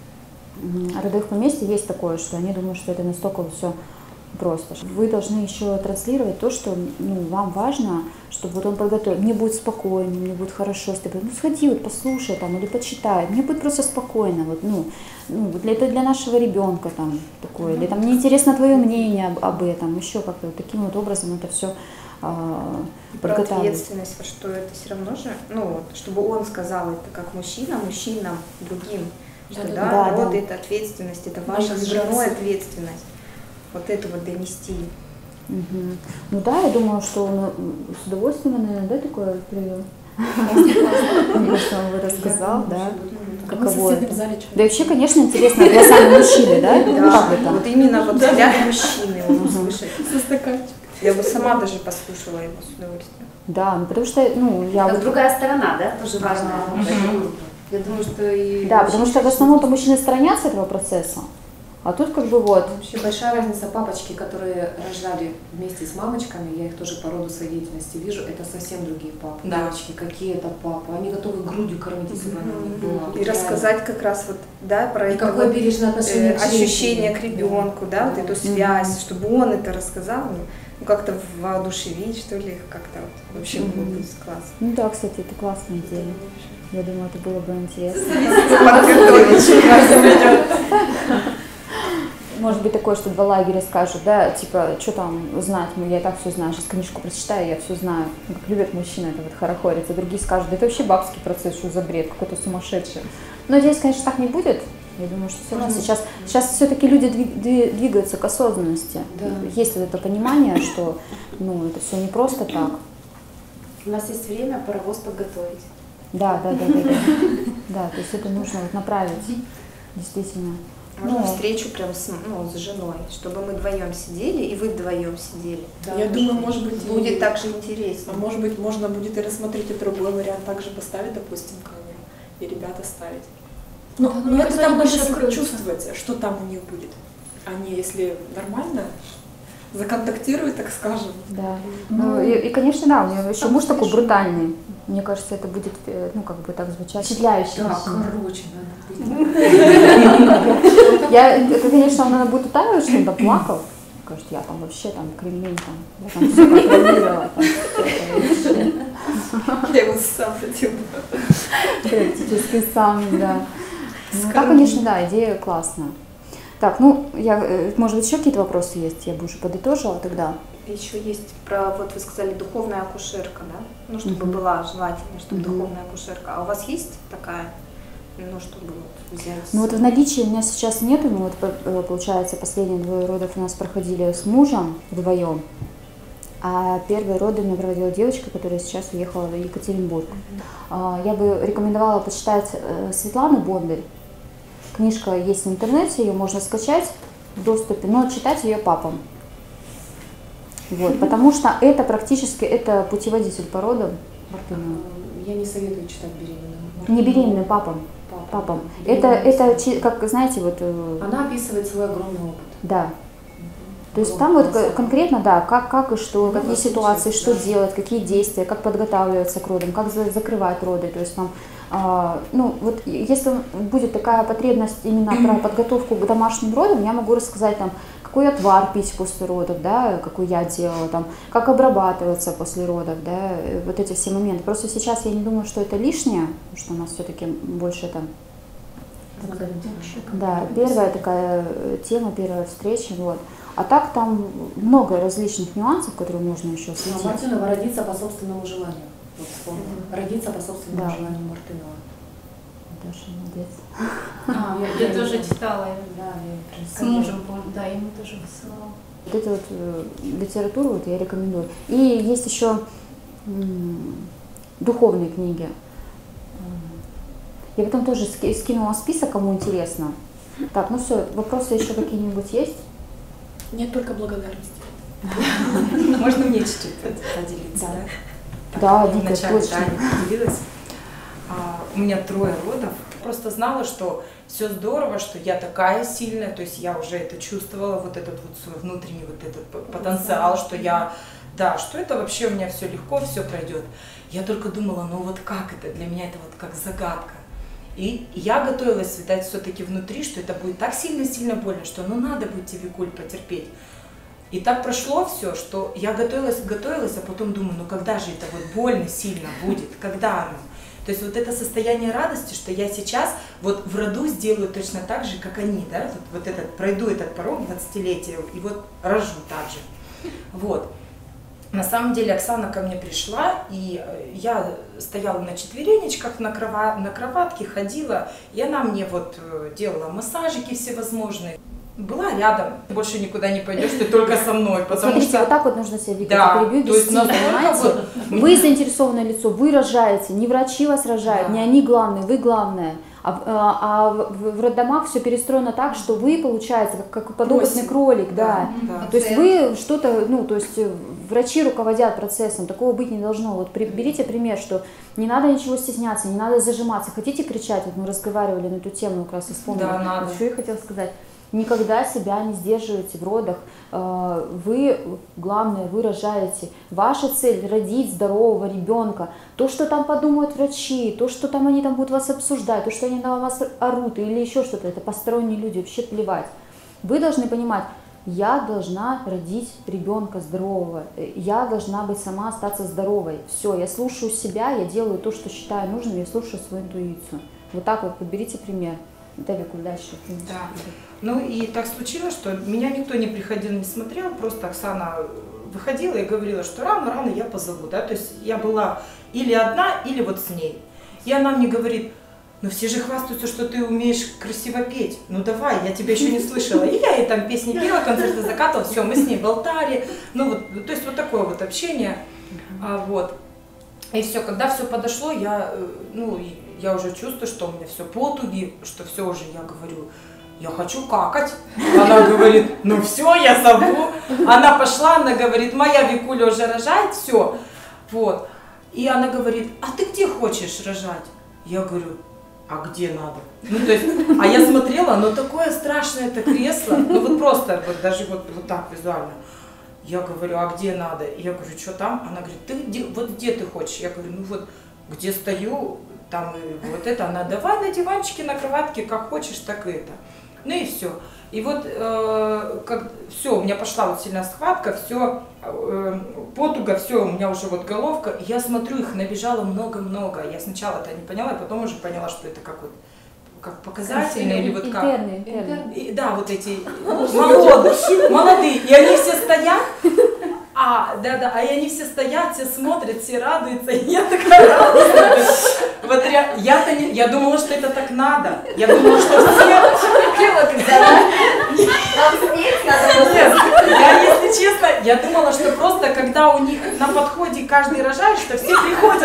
[SPEAKER 1] родовых поместьй, есть такое, что они думают, что это настолько все просто. Вы должны еще транслировать то, что ну, вам важно, чтобы вот он подготовил. Мне будет спокойно, мне будет хорошо с тобой. Ну сходи, вот послушай там или почитай. Мне будет просто спокойно. Вот, ну, ну, для, это для нашего ребенка там такое. Или там мне интересно твое мнение об, об этом. Еще как-то вот таким вот образом это все а,
[SPEAKER 6] про ответственность, что это все равно же, ну вот, чтобы он сказал это как мужчина, мужчинам, другим, что да, да, да род да. это ответственность, это ваша с женой ответственность. Вот это вот донести.
[SPEAKER 1] Угу. Ну да, я думаю, что он с удовольствием, наверное, да, такое привел. Конечно, он бы рассказал, да, каково это. Да и вообще, конечно, интересно глазами мужчины, да?
[SPEAKER 6] Да, вот именно вот взгляд мужчины он услышит.
[SPEAKER 4] Со стаканчиком.
[SPEAKER 6] Я бы сама даже послушала его с удовольствием.
[SPEAKER 1] Да, ну потому что, ну, я...
[SPEAKER 3] Это другая сторона, да, тоже важная. Я думаю, что и...
[SPEAKER 1] Да, потому что в основном-то мужчины сторонятся этого процесса. А тут как бы вот.
[SPEAKER 8] Вообще большая разница папочки, которые рожали вместе с мамочками, я их тоже по роду своей деятельности вижу, это совсем другие папы. Да. Девочки, какие это папы, они готовы грудью кормить, если бы она у них была.
[SPEAKER 6] И рассказать как раз вот, да, про
[SPEAKER 8] и
[SPEAKER 6] это
[SPEAKER 8] какое
[SPEAKER 6] вот,
[SPEAKER 8] бережное отношение
[SPEAKER 6] э,
[SPEAKER 8] к
[SPEAKER 6] ощущение к ребенку, да,
[SPEAKER 8] да,
[SPEAKER 6] вот эту связь, mm-hmm. чтобы он это рассказал, ну как-то воодушевить, что ли, как-то вот, вообще mm-hmm. было бы классно.
[SPEAKER 1] Ну да, кстати, это классная идея. Я думаю, это было бы интересно. Может быть такое, что два лагеря скажут, да, типа, что там знать, ну, я и так все знаю, сейчас книжку прочитаю, я все знаю. Ну, как любят мужчины это вот хорохориться. Другие скажут, да это вообще бабский процесс, что за бред, какой-то сумасшедший. Но здесь, конечно, так не будет. Я думаю, что все равно сейчас, сейчас все-таки люди двигаются к осознанности. Да. Есть вот это понимание, что ну, это все не просто так.
[SPEAKER 3] У нас есть время паровоз подготовить.
[SPEAKER 1] Да, да, да, да, да. Да, то есть это нужно вот направить, действительно.
[SPEAKER 6] Можно
[SPEAKER 1] ну,
[SPEAKER 6] встречу прям с, ну, с женой, чтобы мы вдвоем сидели и вы вдвоем сидели.
[SPEAKER 4] Да, я думаю, может быть,
[SPEAKER 6] будет
[SPEAKER 4] и,
[SPEAKER 6] так же интересно.
[SPEAKER 4] А может быть, можно будет и рассмотреть и другой вариант, также поставить, допустим, камеру, и ребята ставить. Но,
[SPEAKER 5] да,
[SPEAKER 4] но это там больше
[SPEAKER 5] раскроется.
[SPEAKER 4] чувствовать, что там у них будет. Они, если нормально законтактируют, так скажем.
[SPEAKER 1] Да. Ну, ну и, и, конечно, да, у него еще муж такой брутальный. Мне кажется, это будет, ну, как бы так звучать, впечатляюще.
[SPEAKER 8] Да, короче, надо быть.
[SPEAKER 1] Я, это, конечно, он будет утаивать, что он там плакал. Скажет, я там вообще там кремень, там, я там все контролировала. Там, все,
[SPEAKER 4] я его сам хотела.
[SPEAKER 1] Практически сам, да. Ну, так, конечно, да, идея классная. Так, ну, я, может быть, еще какие-то вопросы есть, я бы уже подытожила тогда.
[SPEAKER 6] Еще есть про, вот вы сказали, духовная акушерка, да? Ну, чтобы
[SPEAKER 1] Mm-hmm.
[SPEAKER 6] была желательно, чтобы
[SPEAKER 1] Mm-hmm.
[SPEAKER 6] духовная акушерка. А у вас есть такая, ну, чтобы вот взять?
[SPEAKER 1] Ну, вот в наличии у меня сейчас нету, но вот, получается, последние двое родов у нас проходили с мужем вдвоем, а первые роды мне проводила девочка, которая сейчас уехала в Екатеринбург. Mm-hmm. Я бы рекомендовала почитать Светлану Бондарь. Книжка есть в интернете, ее можно скачать в доступе, но читать ее папам. Вот, потому что это практически это путеводитель по родам.
[SPEAKER 8] Я не советую читать беременным.
[SPEAKER 1] Не беременным, папам.
[SPEAKER 8] Папам.
[SPEAKER 1] папам. Это, это, как, знаете, вот...
[SPEAKER 8] Она описывает свой огромный опыт.
[SPEAKER 1] Да. То есть там вот конкретно, да, как, как и что, ну, какие ситуации, что да. делать, какие действия, как подготавливаться к родам, как за, закрывать роды. То есть там, а, ну вот если будет такая потребность именно про подготовку к домашним родам, я могу рассказать там, какой отвар пить после родов, да, какой я делала, там, как обрабатываться после родов, да, вот эти все моменты. Просто сейчас я не думаю, что это лишнее, потому что у нас все-таки больше там, да, первая такая тема, первая встреча, вот. А так там много различных нюансов, которые можно еще осветить.
[SPEAKER 8] А Мартынова родиться по собственному желанию. Вот вспомнила. Родиться по собственному да. желанию Мартынова.
[SPEAKER 1] Даша, молодец.
[SPEAKER 9] А, я, я тоже читала,
[SPEAKER 8] да, я
[SPEAKER 9] с мужем, да, ему тоже высылала.
[SPEAKER 1] Вот эту вот э, литературу вот я рекомендую. И есть еще м, духовные книги. Я потом тоже ски, скинула список, кому интересно. Так, ну все, вопросы еще какие-нибудь есть?
[SPEAKER 4] Нет, только благодарности.
[SPEAKER 10] Можно мне чуть-чуть поделиться, да?
[SPEAKER 1] Да, дико, точно.
[SPEAKER 10] Поделилась. У меня трое родов. Просто знала, что все здорово, что я такая сильная, то есть я уже это чувствовала, вот этот вот свой внутренний вот этот потенциал, что я, да, что это вообще у меня все легко, все пройдет. Я только думала, ну вот как это, для меня это вот как загадка. И я готовилась, видать, все-таки внутри, что это будет так сильно-сильно больно, что ну надо будет тебе, Викуль, потерпеть. И так прошло все, что я готовилась, готовилась, а потом думаю, ну когда же это вот больно сильно будет, когда оно? То есть вот это состояние радости, что я сейчас вот в роду сделаю точно так же, как они, да, вот, вот этот, пройду этот порог двадцатилетия и вот рожу так же. Вот. На самом деле Оксана ко мне пришла, и я стояла на четверенечках на, крова... на кроватке, ходила, и она мне вот делала массажики всевозможные. Была рядом, больше никуда не пойдешь, ты только со мной. Потому
[SPEAKER 1] Смотрите,
[SPEAKER 10] что...
[SPEAKER 1] вот так вот нужно себя вести,
[SPEAKER 10] да,
[SPEAKER 1] перебью,
[SPEAKER 10] то есть,
[SPEAKER 1] понимаете? Вот... Вы заинтересованное лицо, вы рожаете, не врачи вас рожают, да. не они главные, вы главное. А, а, а в, в роддомах все перестроено так, что вы, получается, как, как подопытный кролик, да. Да, да. То есть вы что-то, ну, то есть врачи руководят процессом, такого быть не должно. Вот при, берите пример, что не надо ничего стесняться, не надо зажиматься. Хотите кричать? Вот мы разговаривали на эту тему, как раз и вспомнила.
[SPEAKER 10] Да, надо.
[SPEAKER 1] Что я хотела сказать. Никогда себя не сдерживайте в родах. Вы, главное, вы рожаете. Ваша цель – родить здорового ребенка. То, что там подумают врачи, то, что там они там будут вас обсуждать, то, что они на вас орут или еще что-то, это посторонние люди, вообще плевать. Вы должны понимать, я должна родить ребенка здорового, я должна быть сама остаться здоровой. Все, я слушаю себя, я делаю то, что считаю нужным, я слушаю свою интуицию. Вот так вот, подберите пример. Давику дальше.
[SPEAKER 10] Да. Ну и так случилось, что меня никто не приходил, не смотрел, просто Оксана выходила и говорила, что рано-рано я позову, да, то есть я была или одна, или вот с ней. И она мне говорит: ну все же хвастаются, что ты умеешь красиво петь, ну давай, я тебя еще не слышала. И я ей там песни пела, концерты закатывала, все, мы с ней болтали, ну вот, то есть вот такое вот общение, а, вот. И все, когда все подошло, я, ну, я уже чувствую, что у меня все потуги, что все уже, я говорю, я хочу какать. Она говорит, ну все, я зову. Она пошла, она говорит, моя Викуля уже рожает, все. Вот. И она говорит, а ты где хочешь рожать? Я говорю, а где надо? Ну, то есть, а я смотрела, ну такое страшное это кресло, ну вот просто, вот даже вот, вот так визуально. Я говорю, а где надо? Я говорю, что там? Она говорит, ты где, вот где ты хочешь? Я говорю, ну вот где стою, там и вот это. Она, давай на диванчике, на кроватке, как хочешь, так и это. Ну и все. И вот э, как, все, у меня пошла вот сильная схватка, все, э, потуга, все, у меня уже вот головка. Я смотрю, их набежало много-много. Я сначала это не поняла, и потом уже поняла, что это как вот, как показательные или вот как.
[SPEAKER 1] Интерны, интерны.
[SPEAKER 10] И, да, вот эти молодые, молодые. И они все стоят. А, да, да, а они все стоят, все смотрят, все радуются, и я такая радостная. Вот я-то не, я думала, что это так надо. Я думала, что все... Нет, я, если честно, я думала, что просто, когда у них на подходе каждый рожает, что все приходят.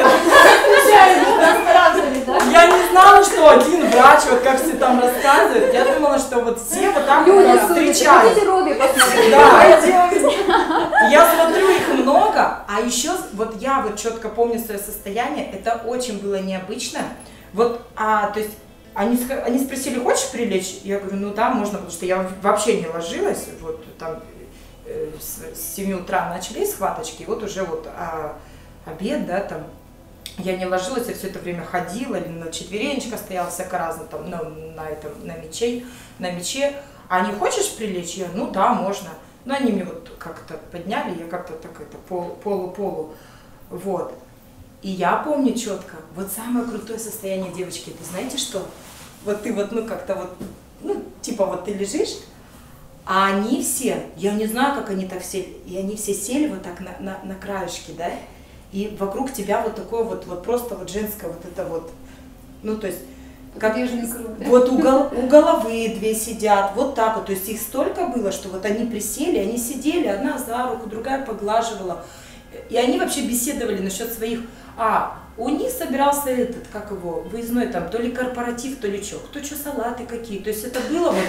[SPEAKER 10] Я не знала, что один врач, вот как все там рассказывают, я думала, что вот все вот так вот встречают.
[SPEAKER 1] Хотите роды посмотреть?
[SPEAKER 10] Да, я смотрю, их много, а еще вот я вот четко помню свое состояние, это очень было необычно. Вот, а, то есть, они, они спросили, хочешь прилечь? Я говорю, ну да, можно, потому что я вообще не ложилась, вот там э, с, с семи утра начались схваточки, вот уже вот а, обед, да, там, я не ложилась, я все это время ходила, или на четверенечках стояла, всяко-разно, там, на, на этом, на мече, на мече. А не хочешь прилечь? Я, ну да, можно. Но они меня вот как-то подняли, я как-то так это полу-полу, вот. И я помню четко, вот самое крутое состояние девочки, это знаете что? Вот ты вот, ну как-то вот, ну типа вот ты лежишь, а они все, я не знаю, как они так сели, и они все сели вот так на, на, на краешке, да, и вокруг тебя вот такое вот, вот просто вот женское вот это вот, ну то есть, как,
[SPEAKER 2] круг, да?
[SPEAKER 10] вот у, гол, у головы две сидят, вот так вот, то есть их столько было, что вот они присели, они сидели, одна за руку, другая поглаживала, и они вообще беседовали насчет своих, а, у них собирался этот, как его, выездной там, то ли корпоратив, то ли что, кто что, салаты какие, то есть это было вот,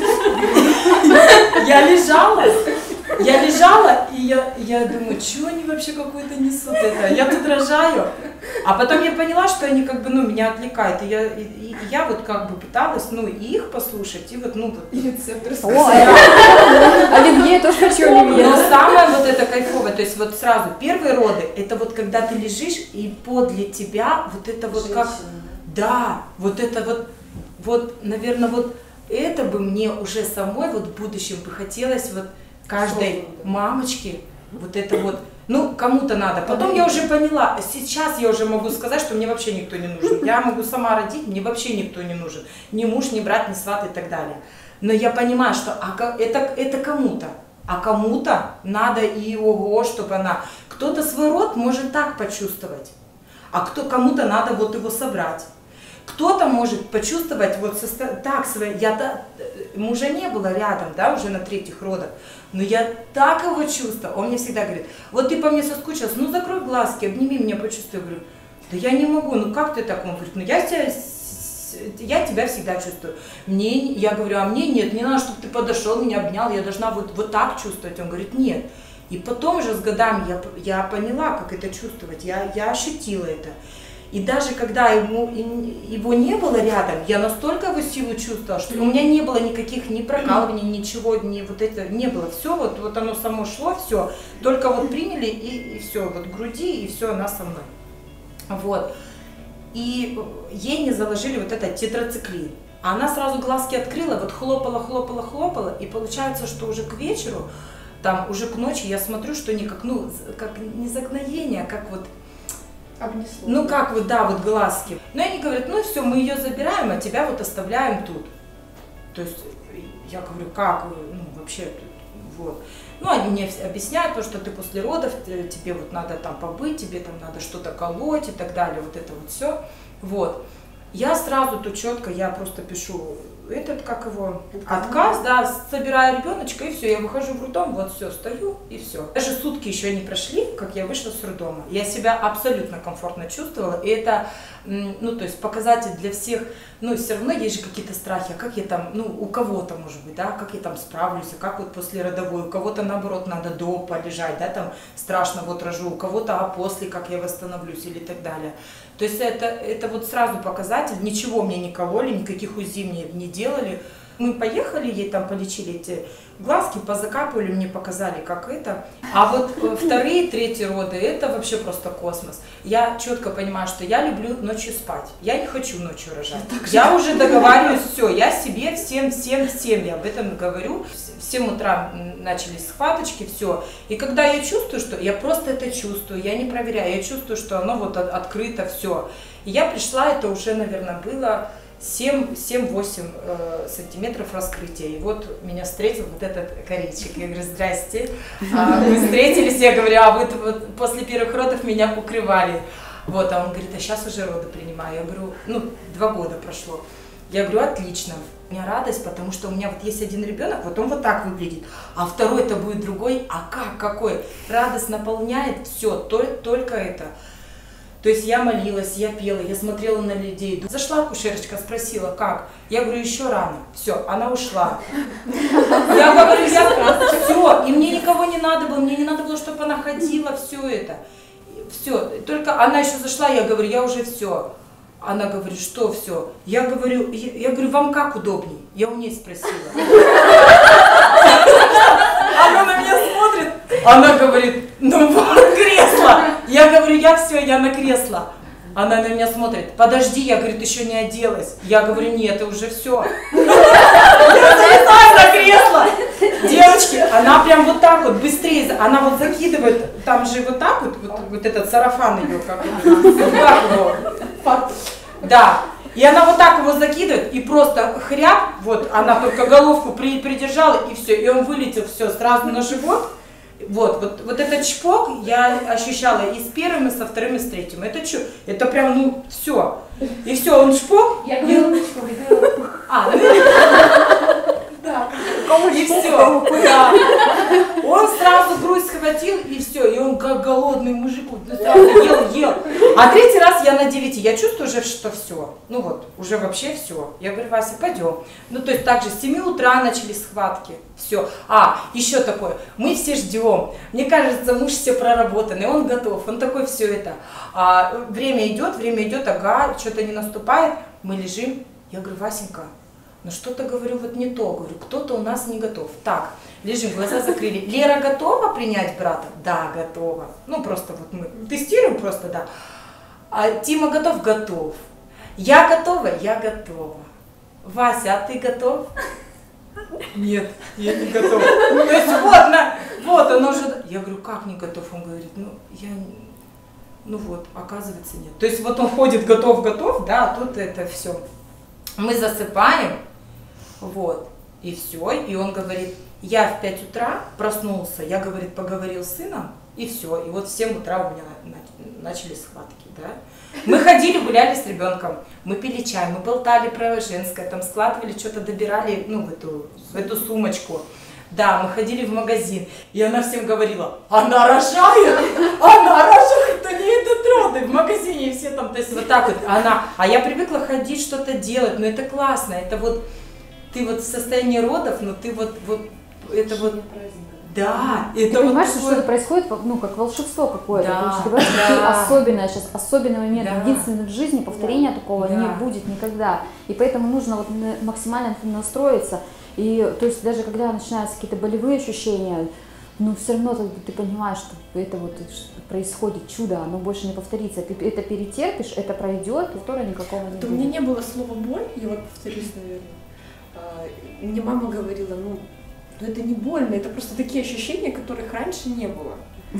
[SPEAKER 10] я лежала, я лежала, и я, я думаю, что они вообще какую-то несут это, я тут рожаю. А потом я поняла, что они как бы, ну, меня отвлекают, и я, и, и я вот как бы пыталась, ну, и их послушать, и вот, ну, вот.
[SPEAKER 1] И рецепт рассказать. Оливье тоже хочу оливье.
[SPEAKER 10] Но самое вот это кайфовое, то есть вот сразу, первые роды, это вот когда ты лежишь, и подле тебя вот это вот как, да, вот это вот, вот, наверное, вот это бы мне уже самой вот в будущем бы хотелось вот каждой мамочке, вот это вот, ну, кому-то надо. Потом я уже поняла, сейчас я уже могу сказать, что мне вообще никто не нужен. Я могу сама родить, мне вообще никто не нужен. Ни муж, ни брат, ни сват и так далее. Но я понимаю, что а, это, это кому-то. А кому-то надо и ого, чтобы она... Кто-то свой род может так почувствовать, а кто, кому-то надо вот его собрать. Кто-то может почувствовать вот состо... так свои, я та... мужа не было рядом, да, уже на третьих родах, но я так его чувствовала. Он мне всегда говорит, вот ты по мне соскучилась, ну закрой глазки, обними меня, почувствуй. Я говорю, да я не могу, ну как ты так? Он говорит, ну я тебя, я тебя всегда чувствую. Мне, я говорю, а мне нет, не надо, чтобы ты подошел, меня обнял, я должна вот, вот так чувствовать. Он говорит, нет. И потом же с годами я, я поняла, как это чувствовать, я, я ощутила это. И даже когда ему, его не было рядом, я настолько его силу чувствовала, что у меня не было никаких ни прокалываний, ничего, ни вот это, не было. Все, вот, вот оно само шло, все. Только вот приняли и, и все, вот груди, и все, она со мной. Вот. И ей не заложили вот этот тетрациклин. А она сразу глазки открыла, вот хлопала, хлопала, хлопала, и получается, что уже к вечеру, там уже к ночи я смотрю, что не как, ну, как не загноение, а как вот...
[SPEAKER 6] Обнесло.
[SPEAKER 10] Ну как вот, да, вот глазки. Но они говорят, ну все, мы ее забираем, а тебя вот оставляем тут. То есть я говорю, как, ну вообще, вот. Ну, они мне объясняют, то, что ты после родов, тебе вот надо там побыть, тебе там надо что-то колоть и так далее, вот это вот все. Вот. Я сразу тут четко, я просто пишу этот, как его, отказ, да, собираю ребеночка, и все, я выхожу в роддом, вот все, стою, и все. Даже сутки еще не прошли, как я вышла с роддома. Я себя абсолютно комфортно чувствовала, и это, ну, то есть показатель для всех, ну, все равно есть же какие-то страхи, а как я там, ну, у кого-то, может быть, да, как я там справлюсь, а как вот после родовой, у кого-то, наоборот, надо до полежать, да, там, страшно вот рожу, у кого-то, а после, как я восстановлюсь, или так далее. То есть это, это вот сразу показатель, ничего мне не кололи, никаких УЗИ мне не делали. Мы поехали, ей там полечили эти глазки, позакапывали, мне показали, как это. А вот вторые, третьи роды, это вообще просто космос. Я четко понимаю, что я люблю ночью спать. Я не хочу ночью рожать. Я, я уже договариваюсь, все, я себе, всем, всем, всем, я об этом говорю. В семь утра начались схваточки, все. И когда я чувствую, что я просто это чувствую, я не проверяю, я чувствую, что оно вот открыто, все. И я пришла, это уже, наверное, было семь-восемь э, сантиметров раскрытия. И вот меня встретил вот этот корейчик. Я говорю, здрасте. А, мы встретились, я говорю, а вы вот после первых родов меня укрывали. Вот, а он говорит, а сейчас уже роды принимаю. Я говорю, ну, два года прошло. Я говорю, отлично. У меня радость, потому что у меня вот есть один ребенок, вот он вот так выглядит, а второй это будет другой, а как, какой? Радость наполняет, все, только, только это. То есть я молилась, я пела, я смотрела на людей. Зашла акушерочка, спросила, как? Я говорю, еще рано. Все, она ушла. Я говорю, я все, и мне никого не надо было, мне не надо было, чтобы она ходила, все это. Все, только она еще зашла, я говорю, я уже все. Она говорит, что все? Я говорю, я, я говорю, вам как удобней? Я у нее спросила. Она на меня смотрит, она говорит, ну вот кресло. Я говорю, я все, я на кресло. Она на меня смотрит, подожди, я, говорит, еще не оделась. Я говорю, нет, это уже все. Я залезаю на кресло. Девочки, она прям вот так вот, быстрее, она вот закидывает, там же вот так вот, вот, вот этот сарафан ее, как вот, да. И она вот так его закидывает, и просто хряп, вот, она только головку при, придержала, и все, и он вылетел, все, сразу на живот. Вот, вот, вот этот чпок я ощущала и с первым, и со вторым, и с третьим. Это что? Это прям, ну, все. И все, он чпок.
[SPEAKER 2] Я говорила, и... чпок, я говорила.
[SPEAKER 10] А, да. И все. Да. Он сразу грудь схватил, и все. И он как голодный мужик, сразу ел, ел. А третий раз я на девяти. Я чувствую уже, что все. Ну вот, уже вообще все. Я говорю, Вася, пойдем. Ну, то есть также с семи утра начались схватки. Все. А, еще такое. Мы все ждем. Мне кажется, муж все проработанный, он готов. Он такой, все это. А, время идет, время идет, ага, что-то не наступает. Мы лежим. Я говорю, Васенька, ну что-то, говорю, вот не то, говорю, кто-то у нас не готов. Так, лежим, глаза закрыли. Лера готова принять брата? Да, готова. Ну, просто вот мы тестируем просто, да. А Тима готов? Готов. Я готова? Я готова. Вася, а ты готов? Нет, я не готова. То есть вот, на, вот он уже... Я говорю, как не готов? Он говорит, ну, я... Ну вот, оказывается, нет. То есть вот он ходит готов-готов, да, а тут это все. Мы засыпаем, вот, и все, и он говорит, я в пять утра проснулся, я, говорит, поговорил с сыном, и все, и вот в семь утра у меня начались схватки, да. Мы ходили, гуляли с ребенком, мы пили чай, мы болтали про женское, там складывали, что-то добирали, ну, в эту, в эту сумочку. Да, мы ходили в магазин, и она всем говорила, она рожает, она рожает, да не это роды, в магазине все там, то есть вот так вот, она, а я привыкла ходить, что-то делать, но это классно, это вот, ты вот в состоянии родов, но ты вот, вот, это вот, да,
[SPEAKER 1] ты
[SPEAKER 10] это
[SPEAKER 1] понимаешь,
[SPEAKER 10] вот
[SPEAKER 1] что это происходит, ну, как волшебство какое-то,
[SPEAKER 10] да,
[SPEAKER 1] то есть, ты говоришь,
[SPEAKER 10] да.
[SPEAKER 1] что особенное сейчас, особенный момент,
[SPEAKER 10] Да.
[SPEAKER 1] единственный в жизни, повторения да. такого да. не будет никогда, и поэтому нужно вот максимально настроиться. И то есть даже когда начинаются какие-то болевые ощущения, ну все равно ты понимаешь, что это вот происходит чудо, оно больше не повторится. Ты это перетерпишь, это пройдет, и второе никакого не
[SPEAKER 4] да
[SPEAKER 1] будет.
[SPEAKER 4] У меня не было слова боль, я вот повторюсь, наверное. Мне мама говорила, ну но это не больно, это просто такие ощущения, которых раньше не было.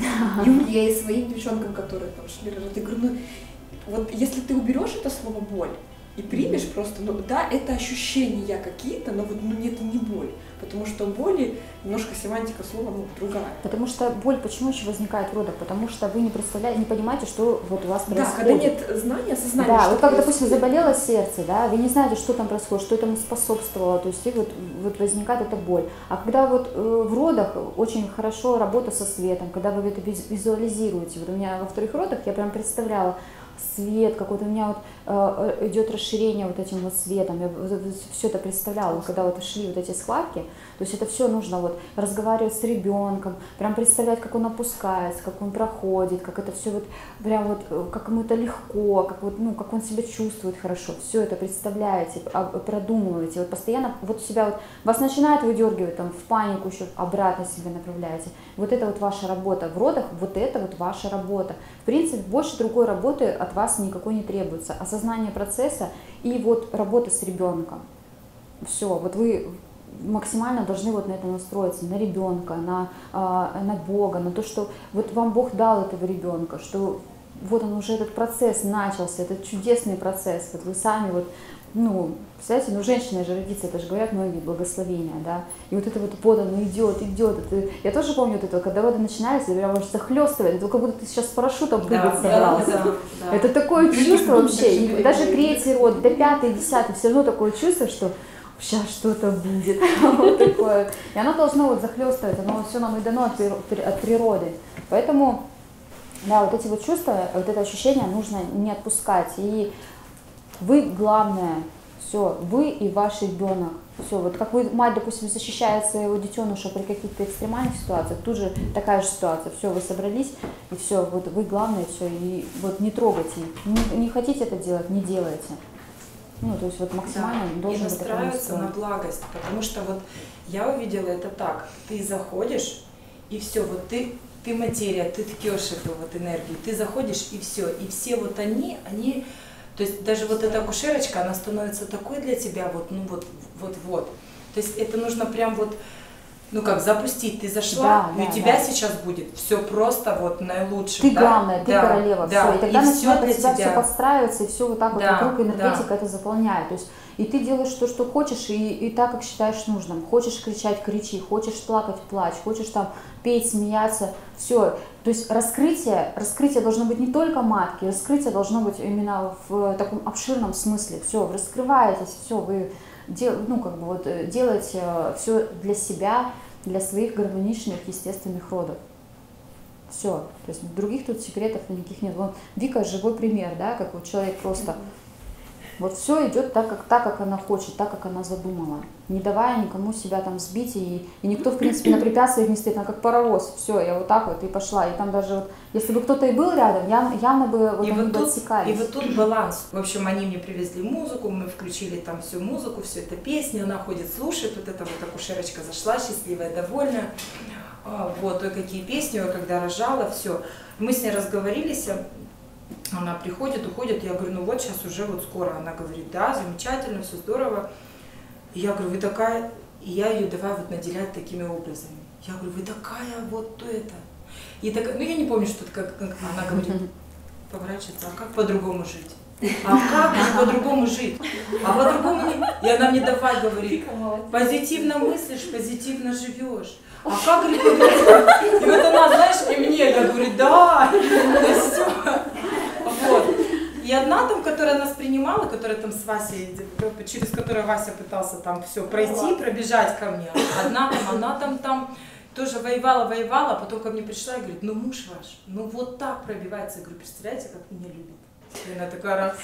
[SPEAKER 4] И мне, и своим девчонкам, которые там шли рожать, я говорю, ну вот если ты уберешь это слово боль и примешь просто, ну да, это ощущения какие-то, но вот ну, это не боль. Потому что боли, немножко семантика слова ну, другая.
[SPEAKER 1] Потому что боль почему еще возникает в родах? Потому что вы не представляете, не понимаете, что вот у вас происходит.
[SPEAKER 4] Да, когда нет знания, сознания.
[SPEAKER 1] Да,
[SPEAKER 4] что
[SPEAKER 1] вот как,
[SPEAKER 4] происходит.
[SPEAKER 1] допустим, заболело сердце, да, вы не знаете, что там происходит, что этому способствовало, то есть и вот, вот возникает эта боль. А когда вот э, в родах очень хорошо работа со светом, когда вы это визуализируете, вот у меня во вторых родах я прям представляла, свет какой-то, у меня вот э, идет расширение вот этим вот светом, я все это представляла, когда вот шли вот эти схватки, то есть это все нужно вот разговаривать с ребенком, прям представлять, как он опускается, как он проходит, как это все вот прям вот, как ему это легко, как вот, ну, как он себя чувствует хорошо, все это представляете, продумываете, вот постоянно вот себя вот, вас начинает выдергивать там в панику, еще обратно себя направляете, вот это вот ваша работа в родах, вот это вот ваша работа, в принципе, больше другой работы от вас никакой не требуется, осознание процесса и вот работа с ребенком, все, вот вы максимально должны вот на это настроиться, на ребенка, на, на Бога, на то, что вот вам Бог дал этого ребенка, что вот он уже этот процесс начался, этот чудесный процесс, вот вы сами вот, ну, представляете, ну, женщина же родится, это же говорят многие благословения, да, и вот это вот, вот оно идет, идет, это, я тоже помню вот это, когда роды начинались, я прям захлестывает, это как будто ты сейчас с парашютом прыгать собрался, да, да, да. Это такое чувство вообще, и даже третий род, до пятый, десятый, все равно такое чувство, что сейчас что-то будет, вот такое. И оно должно вот захлестывать, оно все нам и дано от природы. Поэтому, да, вот эти вот чувства, вот это ощущение нужно не отпускать. И вы главное, все, вы и ваш ребенок. Все, вот как вы, мать, допустим, защищает своего детеныша при каких-то экстремальных ситуациях, тут же такая же ситуация. Все, вы собрались, и все, вот вы главное, все, и вот не трогайте. Не, не хотите это делать, не делайте. Ну, то есть вот максимально
[SPEAKER 10] да,
[SPEAKER 1] должен
[SPEAKER 10] и настраиваться на благость, потому что вот я увидела это так, ты заходишь, и все, вот ты, ты материя, ты ткешь эту вот энергию, ты заходишь, и все, и все вот они, они, то есть даже вот эта акушерочка, она становится такой для тебя, вот, ну вот, вот, вот, то есть это нужно прям вот, ну как, запустить, ты зашла, да, и да, у тебя да. сейчас будет все просто вот наилучшее.
[SPEAKER 1] Ты
[SPEAKER 10] да?
[SPEAKER 1] главное, ты
[SPEAKER 10] да,
[SPEAKER 1] королева,
[SPEAKER 10] да.
[SPEAKER 1] все, и тогда
[SPEAKER 10] и
[SPEAKER 1] начинает
[SPEAKER 10] все
[SPEAKER 1] у тебя
[SPEAKER 10] тебя
[SPEAKER 1] все подстраиваться, и все вот так
[SPEAKER 10] да,
[SPEAKER 1] вот вокруг энергетика
[SPEAKER 10] да.
[SPEAKER 1] это заполняет. То есть и ты делаешь то, что хочешь, и, и так, как считаешь нужным. Хочешь кричать, кричи, хочешь плакать, плачь, хочешь там петь, смеяться, все. То есть раскрытие, раскрытие должно быть не только матки, раскрытие должно быть именно в таком обширном смысле. Все, вы раскрываетесь, все, вы дел, ну, как бы вот, делаете все для себя, для своих гармоничных, естественных родов. Все. То есть других тут секретов никаких нет. Вон Вика живой пример, да, как вот человек просто вот все идет так, как, так, как она хочет, так, как она задумала, не давая никому себя там сбить, и, и никто, в принципе, на препятствиях не стоит, она как паровоз, все, я вот так вот и пошла, и там даже вот, если бы кто-то и был рядом, явно, явно бы вот
[SPEAKER 10] и
[SPEAKER 1] они
[SPEAKER 10] вот
[SPEAKER 1] бы
[SPEAKER 10] тут,
[SPEAKER 1] отсекались.
[SPEAKER 10] И вот тут баланс. В общем, они мне привезли музыку, мы включили там всю музыку, все это песни, она ходит, слушает, вот эта вот акушерочка зашла, счастливая, довольная, вот, ой, какие песни, ой, когда рожала, все. Мы с ней разговорились, она приходит, уходит, я говорю, ну вот сейчас уже вот скоро, она говорит, да, замечательно, все здорово. И я говорю, вы такая, и я ее давай вот наделять такими образами. Я говорю, вы такая вот то это. И так, ну я не помню, что как, как она говорит, поворачивается, а как по-другому жить? А как не по-другому жить? А по-другому не... И она мне давай говорит, позитивно мыслишь, позитивно живешь. А как, говорит, по-другому? И вот она, знаешь, и мне, я говорю, да, и все. Вот. И одна там, которая нас принимала, которая там с Васей, через которую Вася пытался там все пройти, пробежать ко мне. Одна там, она там, там тоже воевала, воевала, а потом ко мне пришла и говорит, ну муж ваш, ну вот так пробивается. Я говорю, представляете, как меня любит. И она такая раз,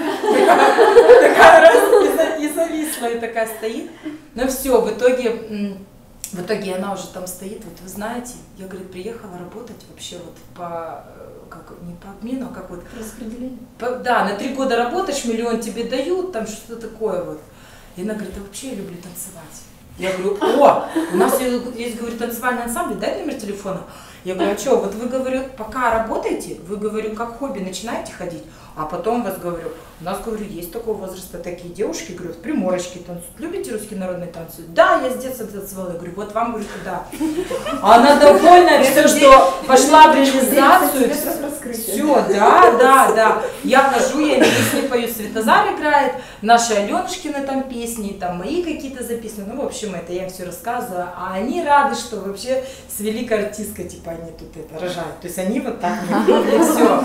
[SPEAKER 10] такая, такая раз и зависла, и такая стоит. Ну все, в итоге, в итоге она уже там стоит, вот вы знаете, я, говорит, приехала работать вообще вот по, как, не по обмену, а как вот...
[SPEAKER 4] Распределение.
[SPEAKER 10] По, да, на три года работаешь, миллион тебе дают, там что-то такое вот. И она говорит, а вообще я люблю танцевать. Я говорю, о, у нас есть, говорит, танцевальный ансамбль, дай номер телефона. Я говорю, а что, вот вы, говорю, пока работаете, вы, говорю, как хобби начинаете ходить, а потом вас, говорю, у нас, говорю, есть такого возраста такие девушки, говорю, в Приморочке танцуют. Любите русские народные танцы? Да, я с детства танцевала. Я говорю, вот вам, говорю, туда. А она довольна, все, что пошла в реализацию. Все, да, да, да. Я хожу, я песни пою, Светозар играет, наши Аленушкины там песни, там мои какие-то записаны. Ну, в общем, это я им все рассказываю. А они рады, что вообще с великой артисткой, типа, они тут это рожают. То есть они вот так мне все.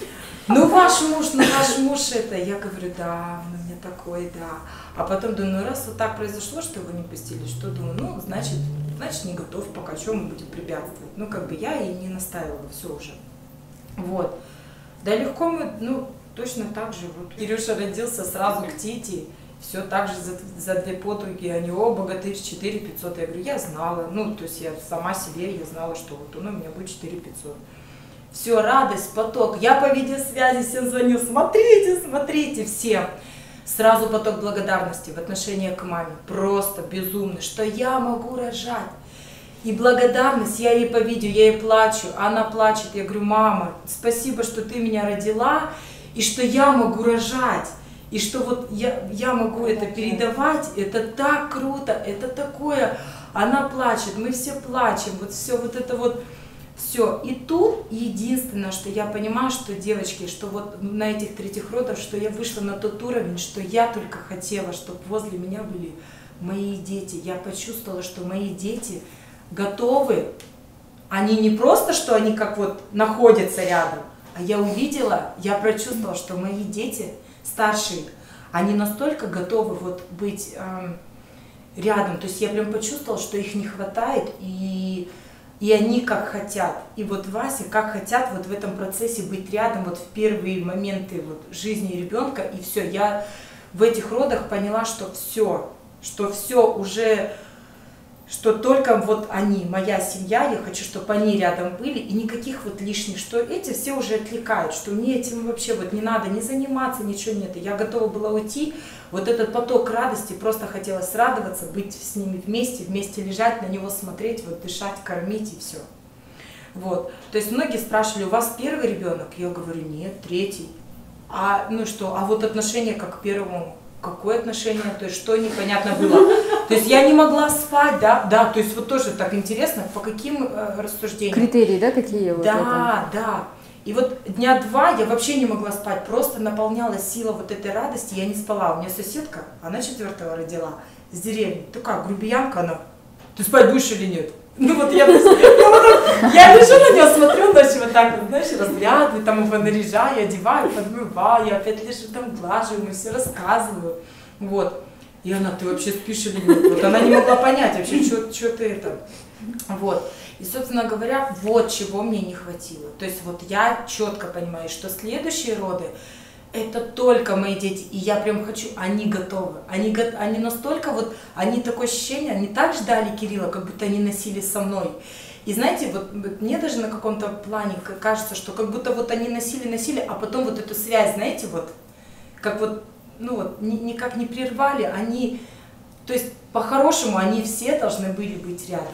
[SPEAKER 10] Ну, ваш муж, ну, ваш муж это, я говорю, да, ну, мне такой, да. А потом думаю, ну, раз вот так произошло, что его не пустили, что думаю, ну, значит, значит, не готов пока, что мы будем препятствовать. Ну, как бы я и не настаивала, все уже. Вот. Да легко мы, ну, точно так же, вот. Кирюша родился сразу к Тите, все так же за, за две подруги, они оба богатырь, четыре пятьсот. Я говорю, я знала, ну, то есть я сама себе, я знала, что вот он у меня будет четыре пятьсот. Все, радость, поток. Я по видеосвязи всем звоню, смотрите, смотрите, всем. Сразу поток благодарности в отношении к маме. Просто безумный, что я могу рожать. И благодарность, я ей по видео, я ей плачу, она плачет. Я говорю, мама, спасибо, что ты меня родила, и что я могу рожать. И что вот я, я могу это передавать, это так круто, это такое. Она плачет, мы все плачем, вот все вот это вот. Все. И тут единственное, что я понимаю, что, девочки, что вот на этих третьих родах, что я вышла на тот уровень, что я только хотела, чтобы возле меня были мои дети. Я почувствовала, что мои дети готовы. Они не просто, что они как вот находятся рядом, а я увидела, я прочувствовала, что мои дети старшие, они настолько готовы вот быть эм, рядом. То есть я прям почувствовала, что их не хватает, и... И они как хотят. И вот Вася как хотят вот в этом процессе быть рядом вот в первые моменты вот жизни ребенка. И все, я в этих родах поняла, что все, что все уже, что только вот они, моя семья, я хочу, чтобы они рядом были. И никаких вот лишних, что эти все уже отвлекают, что мне этим вообще вот не надо не заниматься, ничего нет. Я готова была уйти. Вот этот поток радости, просто хотелось радоваться, быть с ними вместе, вместе лежать, на него смотреть, вот дышать, кормить и все. Вот. То есть многие спрашивали, у вас первый ребенок? Я говорю, нет, третий. А ну что, а вот отношение как к первому? Какое отношение? То есть что непонятно было? То есть я не могла спать, да? Да, то есть вот тоже так интересно, по каким э, рассуждениям?
[SPEAKER 1] Критерии, да, какие? Вот
[SPEAKER 10] да,
[SPEAKER 1] это?
[SPEAKER 10] да. И вот дня два я вообще не могла спать, просто наполнялась сила вот этой радости, я не спала. У меня соседка, она четвертого родила, с деревни, такая грубиянка она, ты спать будешь или нет? Ну вот я, я, вот, я лежу на нее, смотрю ночью вот так вот, знаешь, разглядываю, там его наряжаю, одеваю, подмываю, опять лежу там, глажу, ему все рассказываю, вот. И она, ты вообще спишь или нет? Вот она не могла понять вообще, что ты это, вот. И, собственно говоря, вот чего мне не хватило. То есть вот я четко понимаю, что следующие роды это только мои дети. И я прям хочу, они готовы. Они, они настолько вот, они такое ощущение, они так ждали Кирилла, как будто они носили со мной. И знаете, вот мне даже на каком-то плане кажется, что как будто вот они носили-носили, а потом вот эту связь, знаете, вот, как вот, ну вот, ни, никак не прервали, они, то есть по-хорошему они все должны были быть рядом.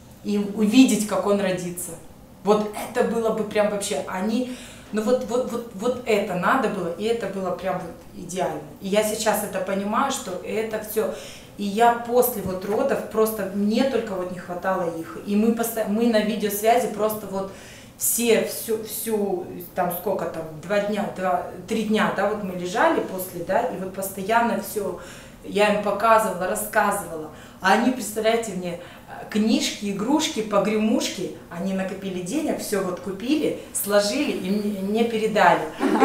[SPEAKER 10] И увидеть, как он родится. Вот это было бы прям вообще, они, ну вот, вот, вот, вот это надо было, и это было прям вот идеально. И я сейчас это понимаю, что это все. И я после вот родов, просто мне только вот не хватало их. И мы, постоянно, мы на видеосвязи просто вот все, всю, всю, там сколько там, два дня, два, три дня, да, вот мы лежали после, да, и вот постоянно все, я им показывала, рассказывала. А они, представляете, мне книжки, игрушки, погремушки, они накопили денег, все вот купили, сложили и мне, мне передали.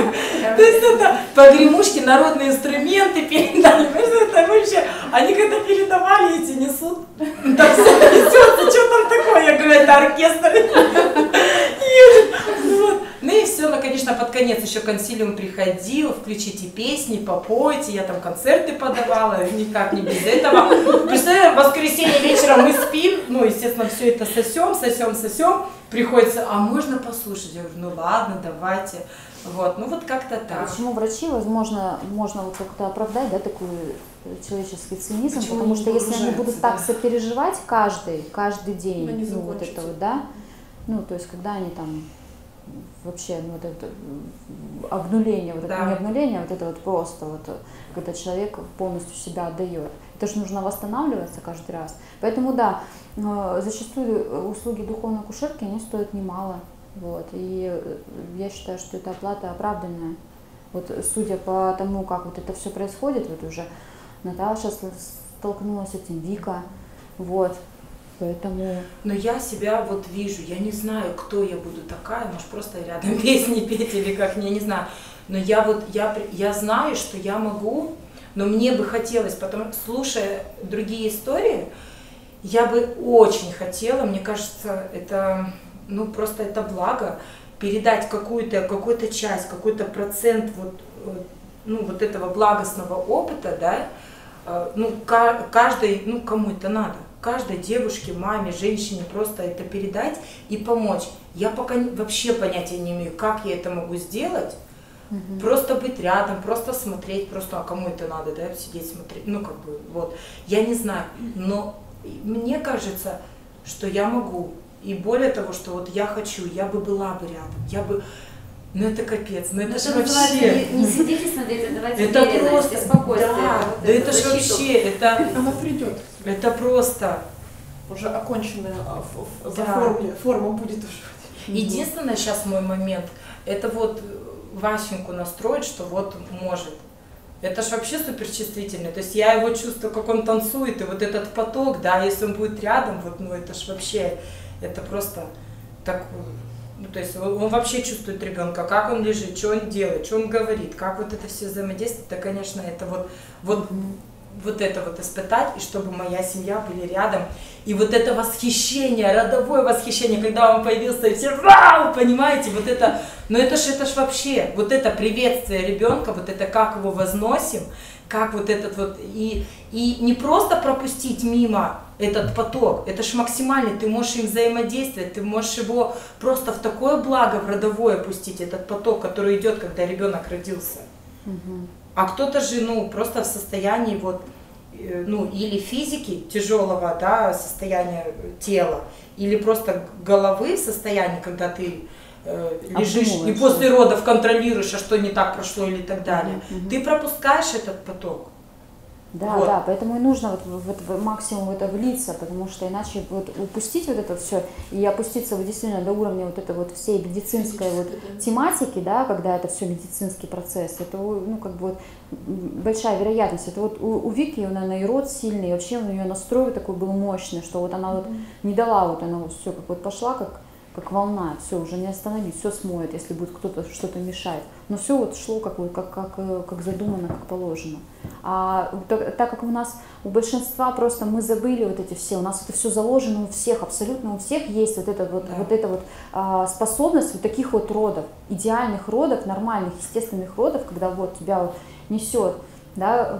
[SPEAKER 10] То есть это погремушки, народные инструменты передали. Вообще, они когда передавали, эти несут, там все несется, что там такое? Я говорю, это оркестр. Ну и все, ну, конечно, под конец еще консилиум приходил, включите песни, попойте, я там концерты подавала, никак не без этого. Представляете, в воскресенье вечером мы спим, ну, естественно, все это сосем, сосем, сосем, приходится, а можно послушать? Я говорю, ну ладно, давайте. Вот, ну вот как-то так.
[SPEAKER 1] Почему врачи, возможно, можно вот как-то оправдать, да, такой человеческий цинизм, почему потому что если они будут да. так сопереживать каждый, каждый день, ну, вот это вот, да, Ну, то есть, когда они там вообще, ну, вот это обнуление, вот это
[SPEAKER 10] Да.
[SPEAKER 1] не обнуление, а вот это вот просто вот, когда человек полностью себя отдает. Это же нужно восстанавливаться каждый раз. Поэтому да, зачастую услуги духовной акушерки, они стоят немало. Вот. И я считаю, что это оплата оправданная. Вот судя по тому, как вот это все происходит, вот уже Наташа столкнулась с этим, Вика, вот. Поэтому...
[SPEAKER 10] Но я себя вот вижу, я не знаю, кто я буду такая, может просто рядом песни петь или как, я не знаю. Но я вот, я, я знаю, что я могу, но мне бы хотелось, потому слушая другие истории, я бы очень хотела, мне кажется, это, ну просто это благо, передать какую-то, какую-то часть, какой-то процент вот, ну, вот этого благостного опыта, да, ну, каждой, ну, кому это надо. Каждой девушке, маме, женщине просто это передать и помочь. Я пока вообще понятия не имею, как я это могу сделать. Угу. Просто быть рядом, просто смотреть, просто, а кому это надо, да, сидеть, смотреть, ну, как бы, вот. Я не знаю, но мне кажется, что я могу. И более того, что вот я хочу, я бы была бы рядом, я бы... Ну это капец, ну это, это же вообще...
[SPEAKER 3] Не, не сидите смотреть, а давайте
[SPEAKER 10] это
[SPEAKER 3] уверенность,
[SPEAKER 10] просто,
[SPEAKER 3] спокойствие.
[SPEAKER 10] Да,
[SPEAKER 3] вот
[SPEAKER 10] да это же вообще, это...
[SPEAKER 4] Она придет.
[SPEAKER 10] Это просто...
[SPEAKER 4] Уже оконченная
[SPEAKER 10] да.
[SPEAKER 4] форма, форма будет уже.
[SPEAKER 10] Единственное сейчас мой момент, это вот Васеньку настроить, что вот может. Это ж вообще суперчувствительный, то есть я его чувствую, как он танцует, и вот этот поток, да, если он будет рядом, вот, ну это ж вообще, это просто так... Ну, то есть он, он вообще чувствует ребенка, как он лежит, что он делает, что он говорит, как вот это все взаимодействует, это, конечно, это вот, вот, вот это вот испытать, и чтобы моя семья были рядом. И вот это восхищение, родовое восхищение, когда он появился, и все вау, понимаете, вот это, ну это ж, это ж вообще, вот это приветствие ребенка, вот это как его возносим, как вот этот вот, и, и не просто пропустить мимо этот поток, это ж максимальный, ты можешь им взаимодействовать, ты можешь его просто в такое благо, в родовое пустить, этот поток, который идет, когда ребенок родился. Угу. А кто-то же, ну, просто в состоянии вот, ну, или физики тяжелого, да, состояния тела, или просто головы состояние, когда ты э, лежишь и после родов контролируешь, а что не так прошло или так далее. Угу. Ты пропускаешь этот поток.
[SPEAKER 1] Да, вот. Да, поэтому и нужно вот, вот, вот максимум в это влиться, потому что иначе вот упустить вот это все и опуститься вот действительно до уровня вот этой вот всей медицинской вот тематики, да, когда это все медицинский процесс, это, ну, как бы вот большая вероятность. Это вот у, у Вики, наверное, и род сильный, и вообще у нее настрой такой был мощный, что вот она вот не дала, вот она вот все как вот пошла, как как волна, все, уже не остановить, все смоет, если будет кто-то что-то мешать. Но все вот шло как, как, как, как задумано, как положено. А так, так как у нас, у большинства просто мы забыли вот эти все, у нас это все заложено у всех, абсолютно у всех есть вот эта вот, да. вот, эта вот а, способность вот таких вот родов, идеальных родов, нормальных, естественных родов, когда вот тебя вот несет, да,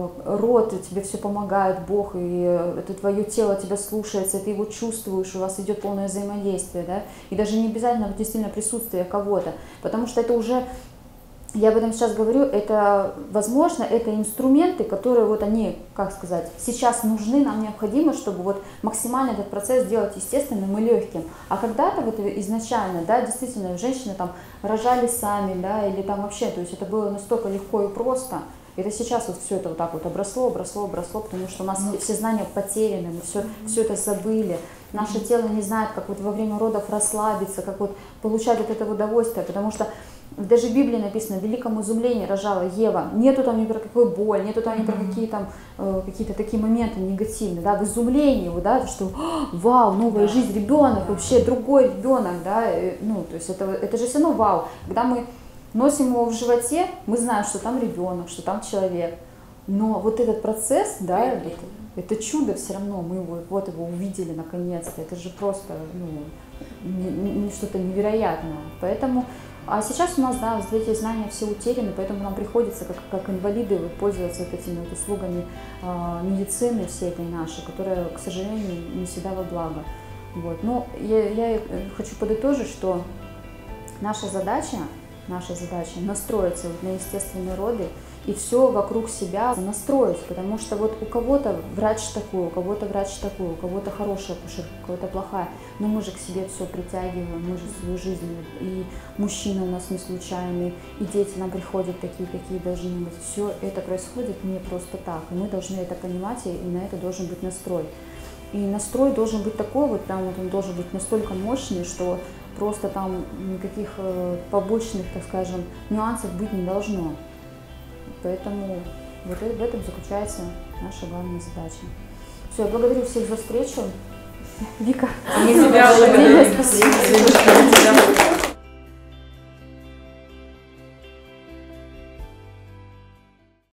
[SPEAKER 1] род, тебе все помогает, Бог, и это твое тело тебя слушается, ты его чувствуешь, у вас идет полное взаимодействие, да, и даже не обязательно вот действительно присутствие кого-то, потому что это уже, я об этом сейчас говорю, это, возможно, это инструменты, которые вот они, как сказать, сейчас нужны, нам необходимо, чтобы вот максимально этот процесс сделать естественным и легким. А когда-то вот изначально, да, действительно, женщины там рожали сами, да, или там вообще, то есть это было настолько легко и просто. Это сейчас вот все это вот так вот обросло, обросло, обросло, потому что у нас ну, все знания потеряны, мы все, все это забыли. Наше mm-hmm. тело не знает, как вот во время родов расслабиться, как вот получать от этого удовольствие, потому что даже в Библии написано, в великом изумлении рожала Ева. Нету там ни про какую боль, нету там ни про какие там э, какие-то такие моменты негативные, да, в изумлении, вот, да, что вау, новая да. жизнь, ребенок, да. вообще другой ребенок, да, и, ну, то есть это, это же все равно вау, когда мы носим его в животе, мы знаем, что там ребенок, что там человек. Но вот этот процесс, да, это, это чудо все равно, мы его, вот его увидели наконец-то. Это же просто ну, не, не что-то невероятное. Поэтому, а сейчас у нас, да, эти знания все утеряны, поэтому нам приходится, как, как инвалиды, пользоваться вот этими вот услугами э, медицины всей этой нашей, которая, к сожалению, не всегда во благо. Вот. Но я, я хочу подытожить, что наша задача наша задача настроиться вот на естественные роды и все вокруг себя настроить, потому что вот у кого-то врач такой, у кого-то врач такой, у кого-то хорошая акушерка, у кого-то плохая, но мы же к себе все притягиваем, мы же свою жизнь, и мужчины у нас не случайные, и дети нам приходят такие, какие должны быть. Все это происходит не просто так, и мы должны это понимать, и на это должен быть настрой. И настрой должен быть такой, вот прям вот он должен быть настолько мощный, что просто там никаких побочных, так скажем, нюансов быть не должно. Поэтому вот в этом заключается наша главная задача. Все, я благодарю всех за встречу. Вика.
[SPEAKER 10] Мы тебя благодарим.